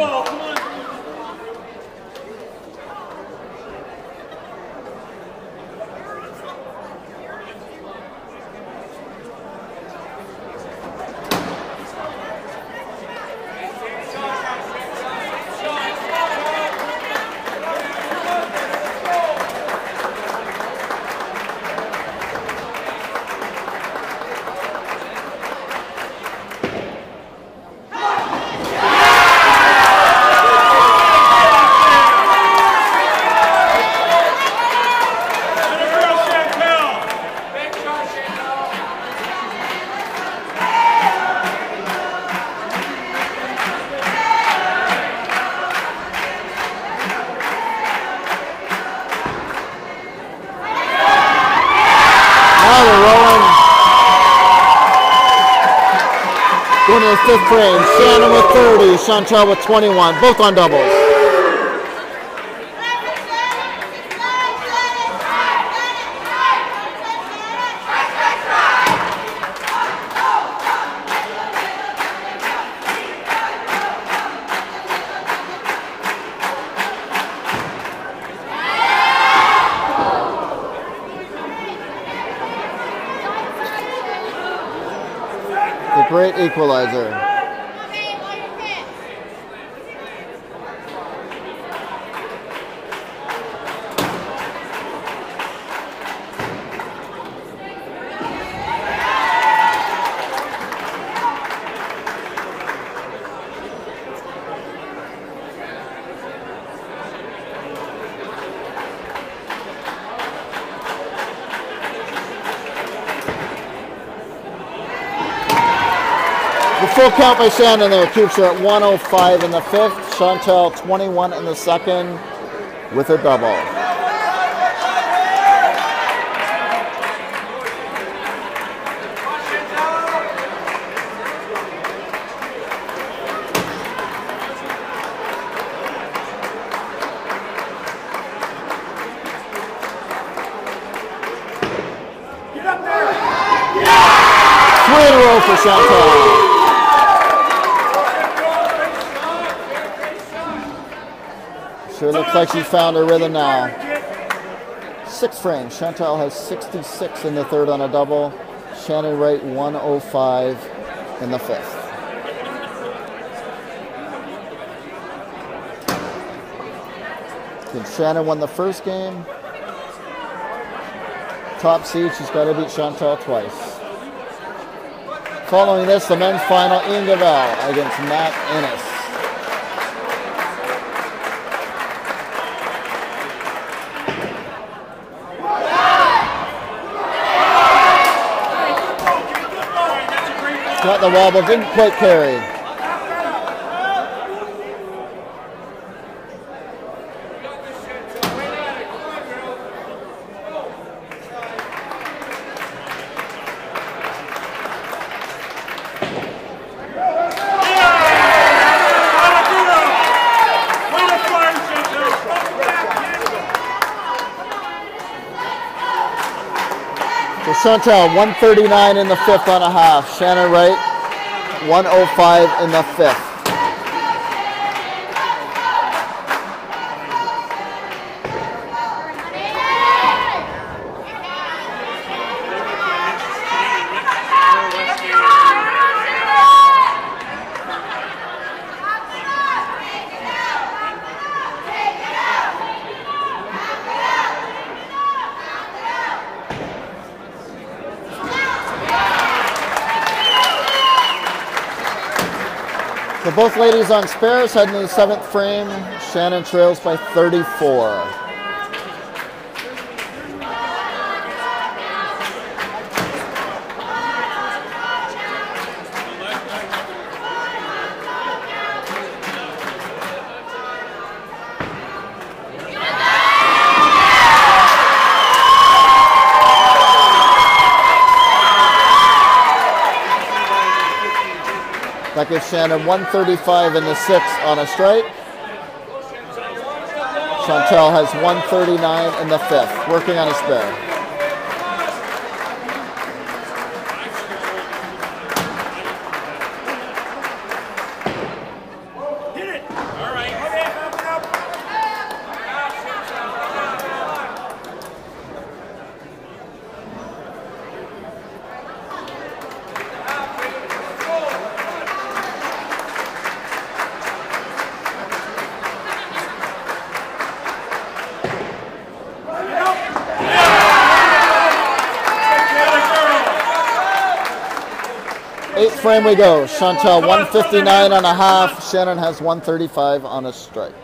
Now we're rolling. Going to the 5th frame. Shannon with 30, Chantel with 21, both on doubles. The great equalizer. The full count by Shannon there keeps her at 105 in the 5th. Chantel 21 in the 2nd with a double. Get up there! 3 in a row for Chantel. Sure looks like she's found her rhythm now. 6th frame. Chantel has 66 in the 3rd on a double. Shannon Wright 105 in the 5th. Since Shannon won the first game, top seed, she's got to beat Chantel twice. Following this, the men's final, Ian Gavel against Matt Ennis. Got the wobble, didn't quite carry. For Chantel, 139 in the 5th on a half. Shannon Wright, 105 in the 5th. So both ladies on spares heading to the 7th frame. Shannon trails by 34. That gives Shannon 135 in the 6th on a strike. Chantel has 139 in the 5th, working on a spare. Eighth frame we go. Chantel 159 on a half. Shannon has 135 on a strike.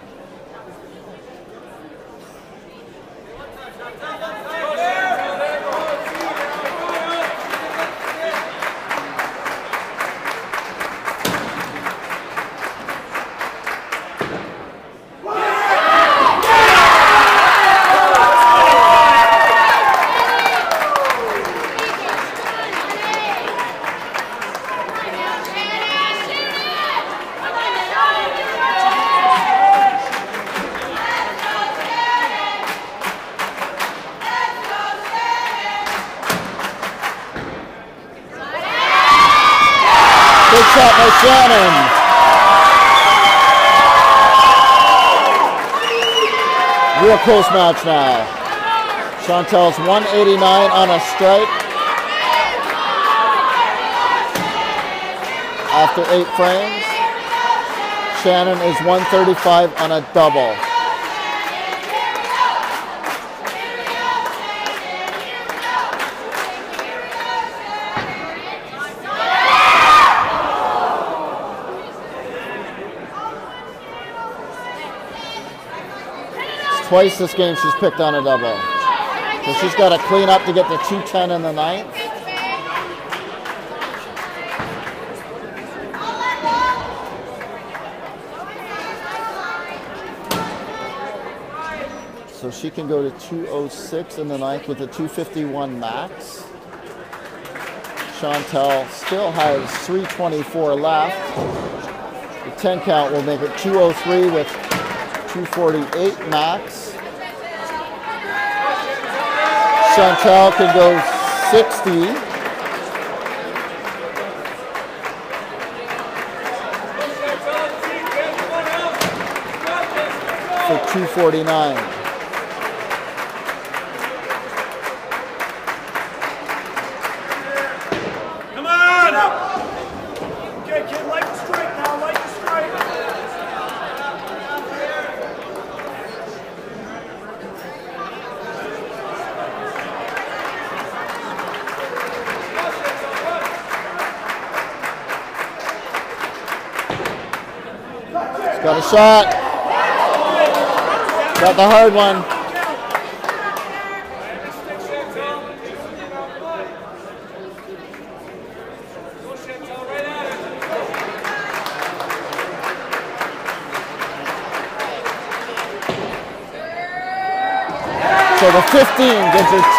shot by Shannon. Real close match now. Chantel's 189 on a strike after 8 frames. Shannon is 135 on a double. Twice this game she's picked on a double. So she's got to clean up to get to 210 in the 9th. So she can go to 206 in the 9th with a 251 max. Chantel still has 324 left. The 10 count will make it 203 with 248 max. Chantel can go 60. For 249. Come on! Okay, kid, light the strike now, light the strike. Got a shot. Got the hard one. So the 15 gives her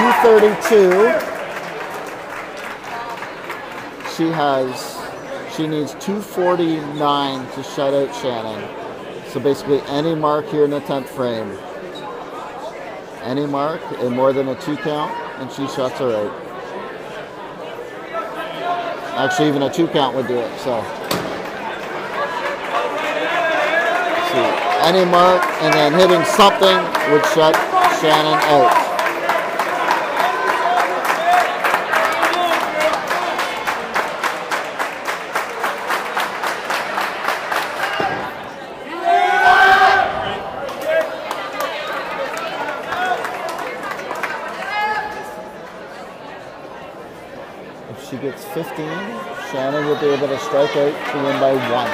232. She needs 249 to shut out Shannon. So basically any mark here in the 10th frame. Any mark and more than a 2 count and she shuts her out. Actually even a 2 count would do it, so. See, any mark and then hitting something would shut Shannon out. If she gets 15, Shannon will be able to strike out to win by 1.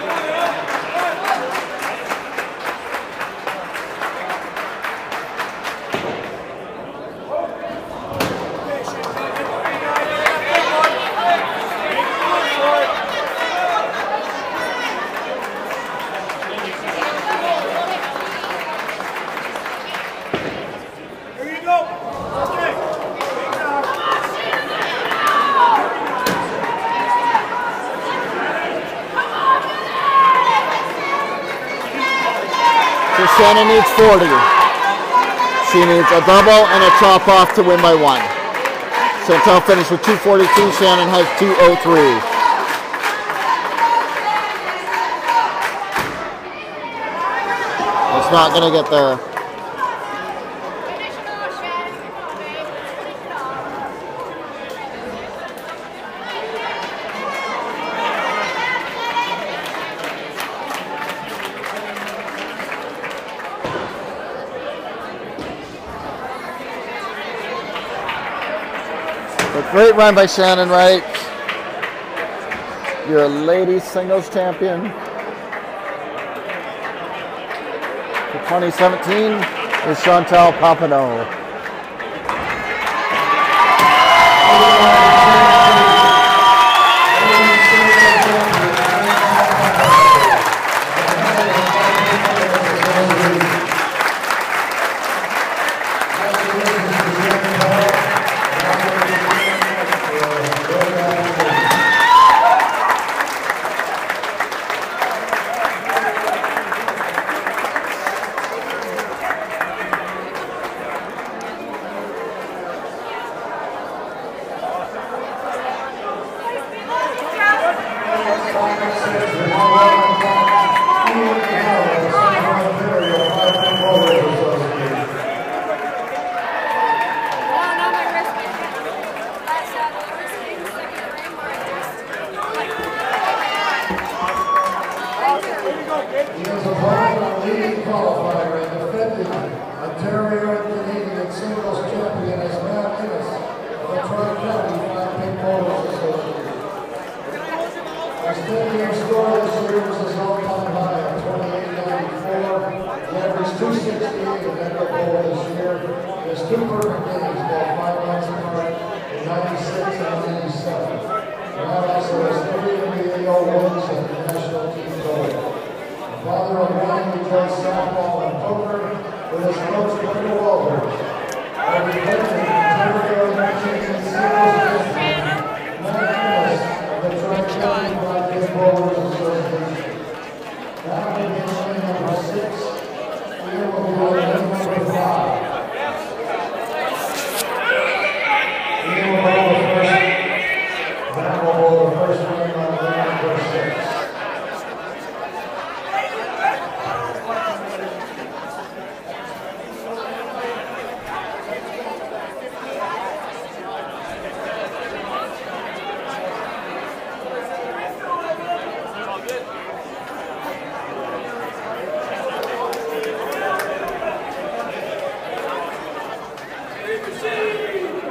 Here you go. Okay. So Shannon needs 40. She needs a double and a chop off to win by 1. Chantel finished with 242. Shannon has 203. It's not going to get there. A great run by Shannon Wright. You're a ladies singles champion. For 2017 is Chantel Papineau.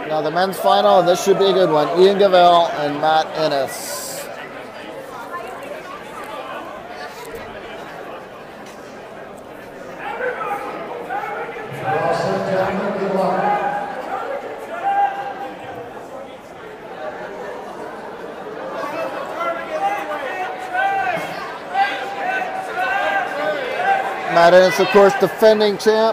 Now the men's final, and this should be a good one. Ian Gavell and Matt Ennis. All set, gentlemen. Good luck. Matt Ennis, of course, defending champ.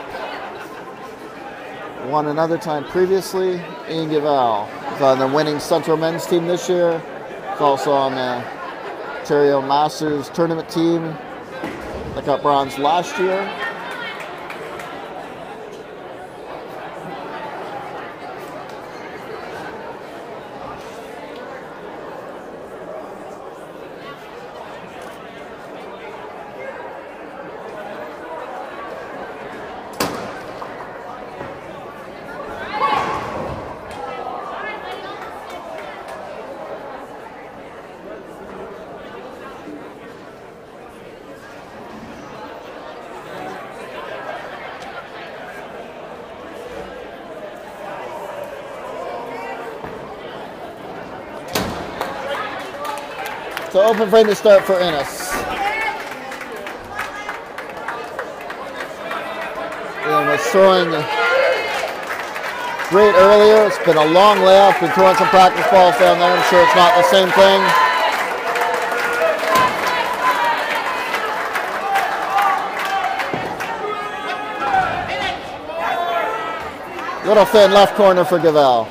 Won another time previously. Ian Gavell is on the winning Central men's team this year. He's also on the Ontario Masters tournament team that got bronze last year. So open frame to start for Ennis. Ian was throwing great earlier. It's been a long layoff. Been throwing some practice balls down there. I'm sure it's not the same thing. Little thin left corner for Gavell.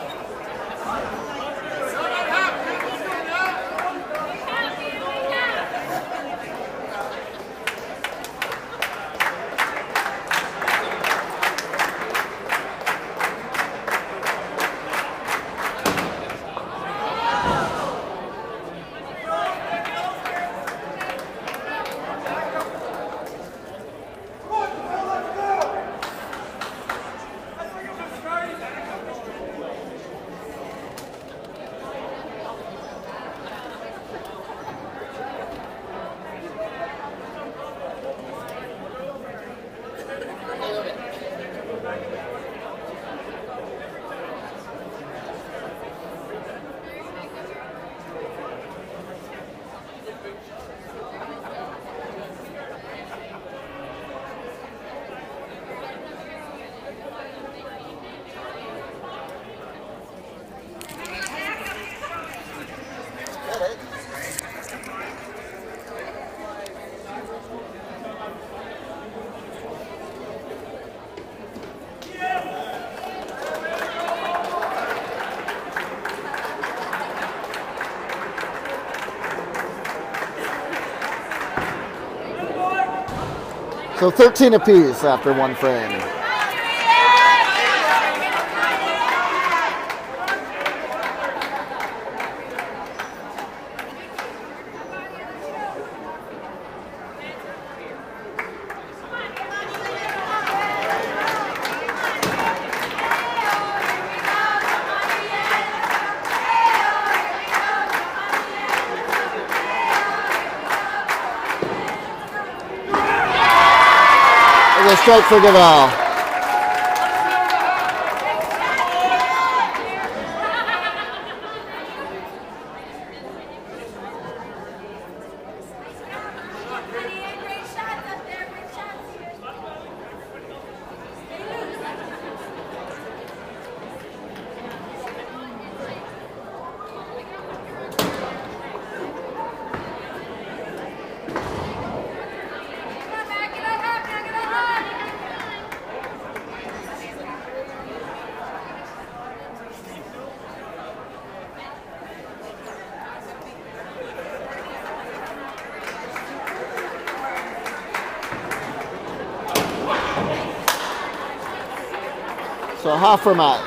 So 13 apiece after one frame. A strike for Gavell. So half for Matt.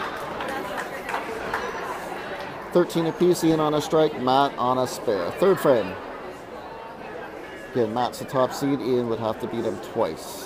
13 apiece, Ian on a strike, Matt on a spare. Third frame. Again, Matt's the top seed. Ian would have to beat him twice.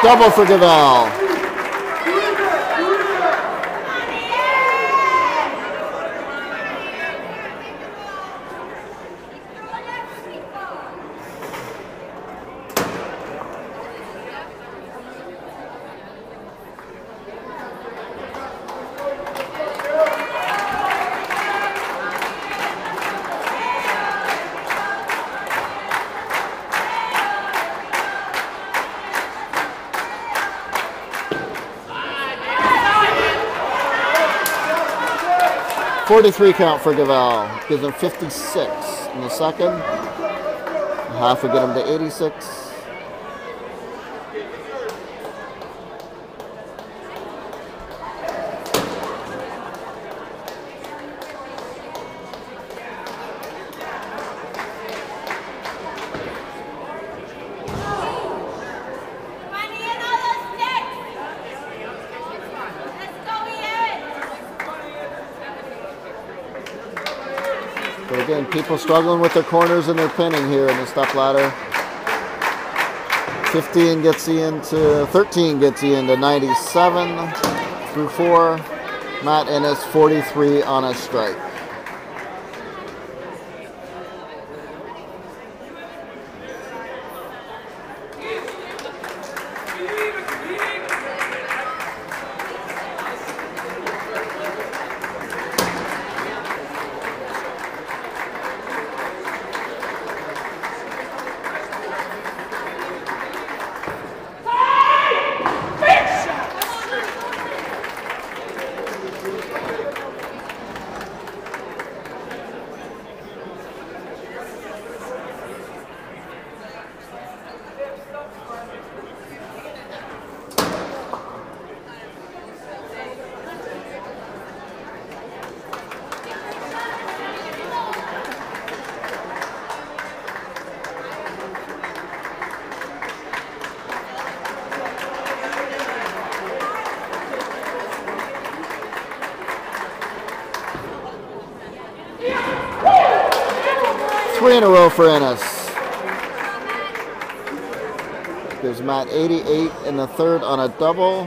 Double for Gavel. .43 count for Gavel. Gives him 56 in the second. Half would get him to 86. So again, people struggling with their corners and their pinning here in the step ladder. 15 gets you into, 13 gets you into 97 through 4. Matt Ennis, 43 on a strike. Three in a row for Ennis. Gives Matt 88 in the third on a double.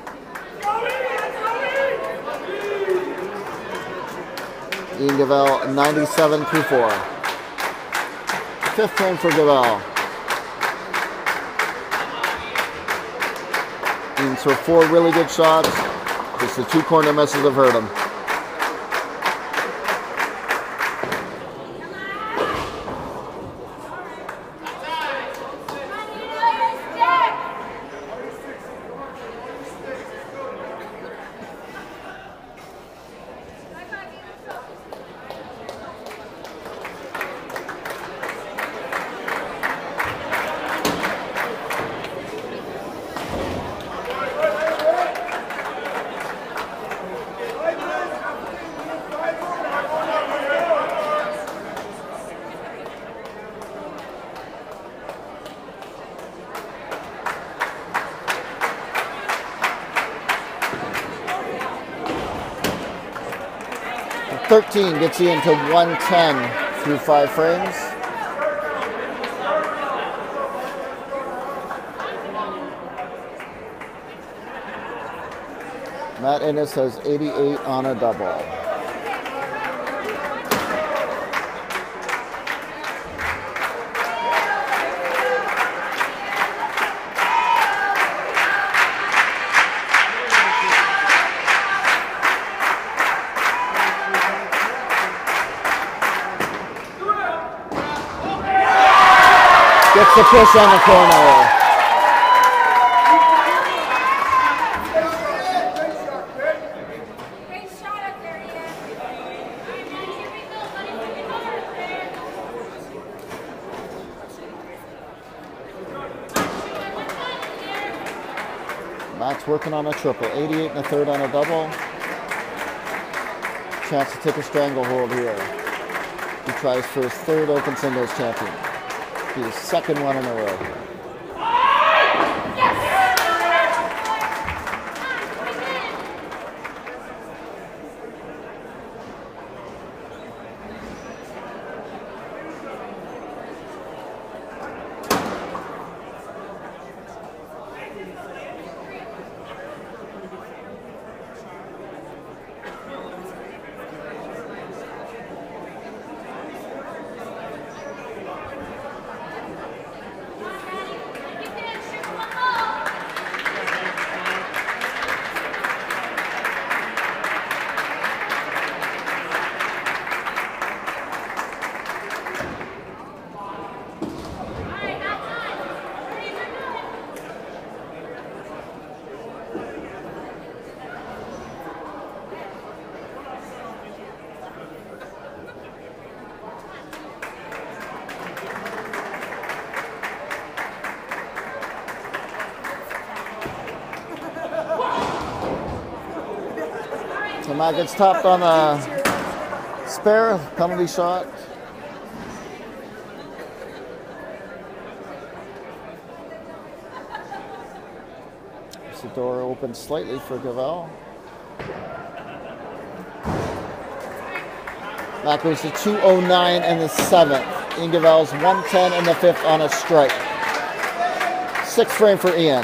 Ian Gavel, 97 through 4. Fifth frame for Gavel. Ian threw 4 really good shots. Just the 2 corner misses have hurt him. .13 gets you into 110 through 5 frames. Matt Ennis has 88 on a double. Gets the push on the corner. Great shot up there, Ian. Matt's working on a triple. 88 and a third on a double. Chance to take a stranglehold here. He tries for his third open singles champion. His second one in a row. So Matt gets topped on the spare penalty shot. The door opens slightly for Gavel. Matt goes to 209 in the 7th. Ian Gavel's 110 in the 5th on a strike. 6th frame for Ian.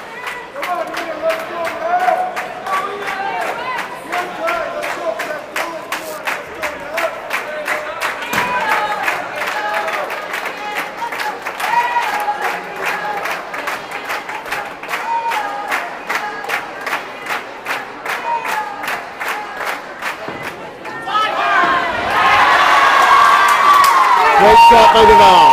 Great shot by Gavel.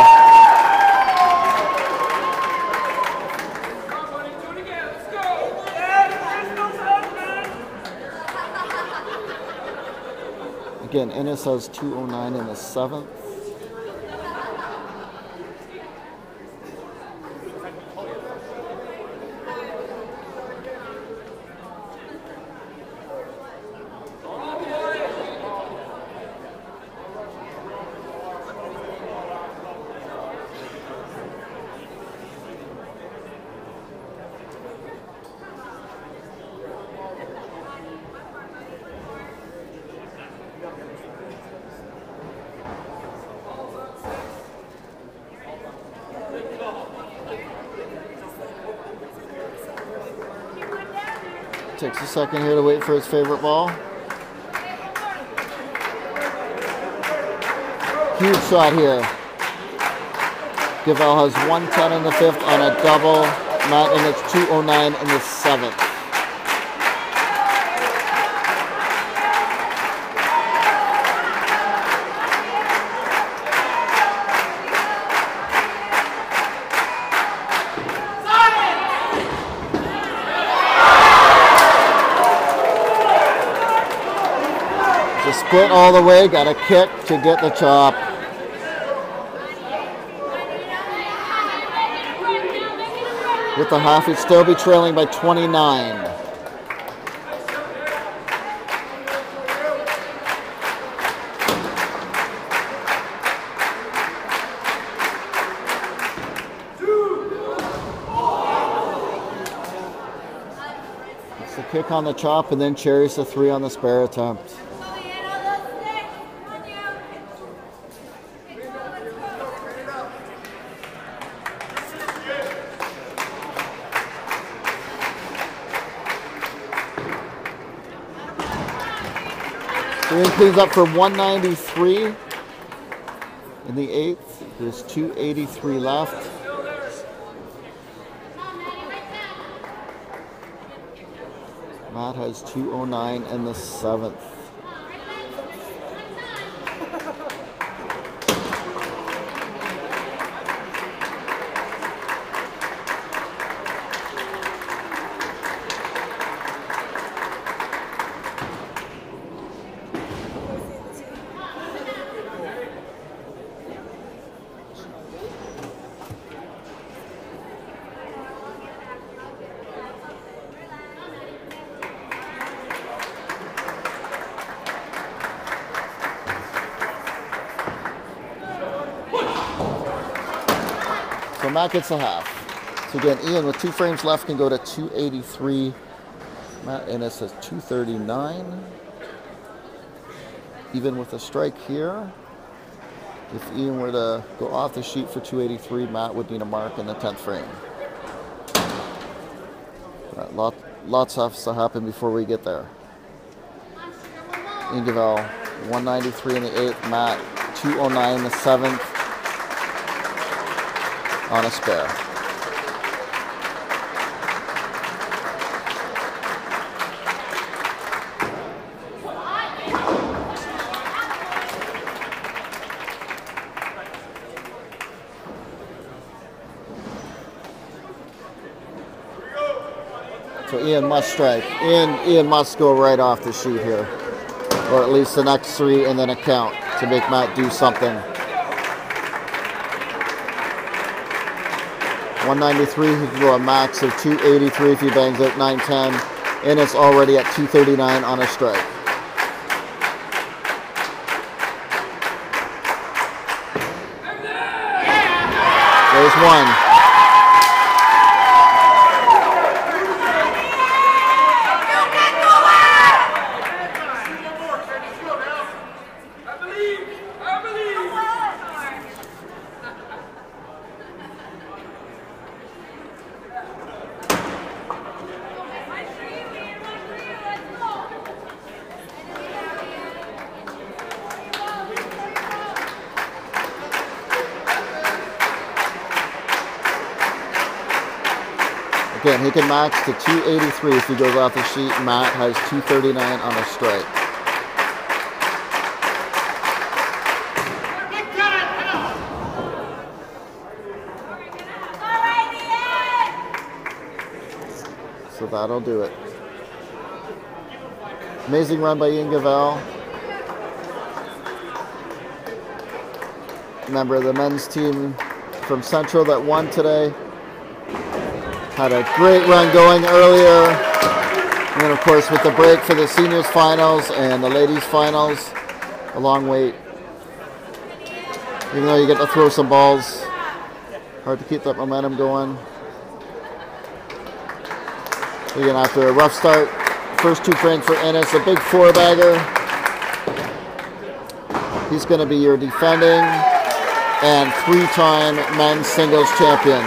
Again, Ennis has 209 in the 7th. Takes a second here to wait for his favorite ball. Huge shot here. Gavel has 110 in the 5th on a double. Matt, and it's 209 in the 7th. Split all the way, got a kick to get the chop. With the half, he'd still be trailing by 29. It's the kick on the chop, and then Cherry's the 3 on the spare attempt. Ian cleans up for 193 in the 8th. There's 283 left. Matt has 209 in the 7th. So Matt gets a half. So again, Ian with 2 frames left can go to 283. Matt Ennis has 239. Even with a strike here, if Ian were to go off the sheet for 283, Matt would need a mark in the 10th frame. Lots has to happen before we get there. Ian Gavel, 193 in the 8th. Matt, 209 in the 7th. On a spare. So Ian must strike. Ian must go right off the sheet here, or at least the next 3 and then a count to make Matt do something. 193, he can go a max of 283 if he bangs out 910, and it's already at 239 on a strike. 6-1. Again, he can max to 283 if he goes off the sheet. Matt has 239 on a strike. So that'll do it. Amazing run by Ian Gavel. Member of the men's team from Central that won today. Had a great run going earlier. And then, of course, with the break for the seniors finals and the ladies finals, a long wait. Even though you get to throw some balls, hard to keep that momentum going. Again, after a rough start, first 2 frames for Ennis, a big 4-bagger. He's going to be your defending and 3-time men's singles champion.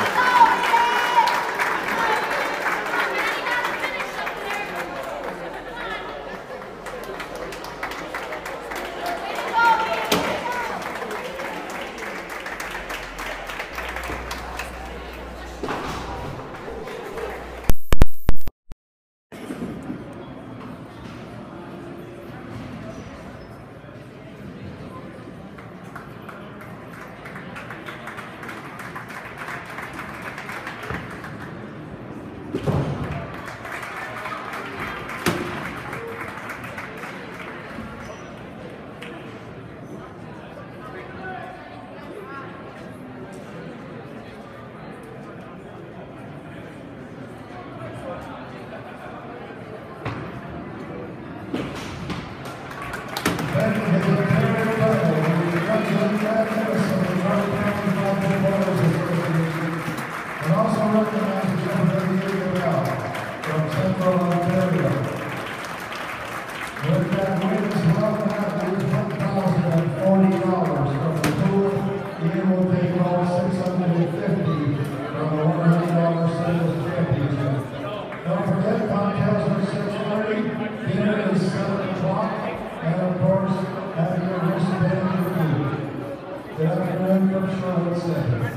Charlotte City.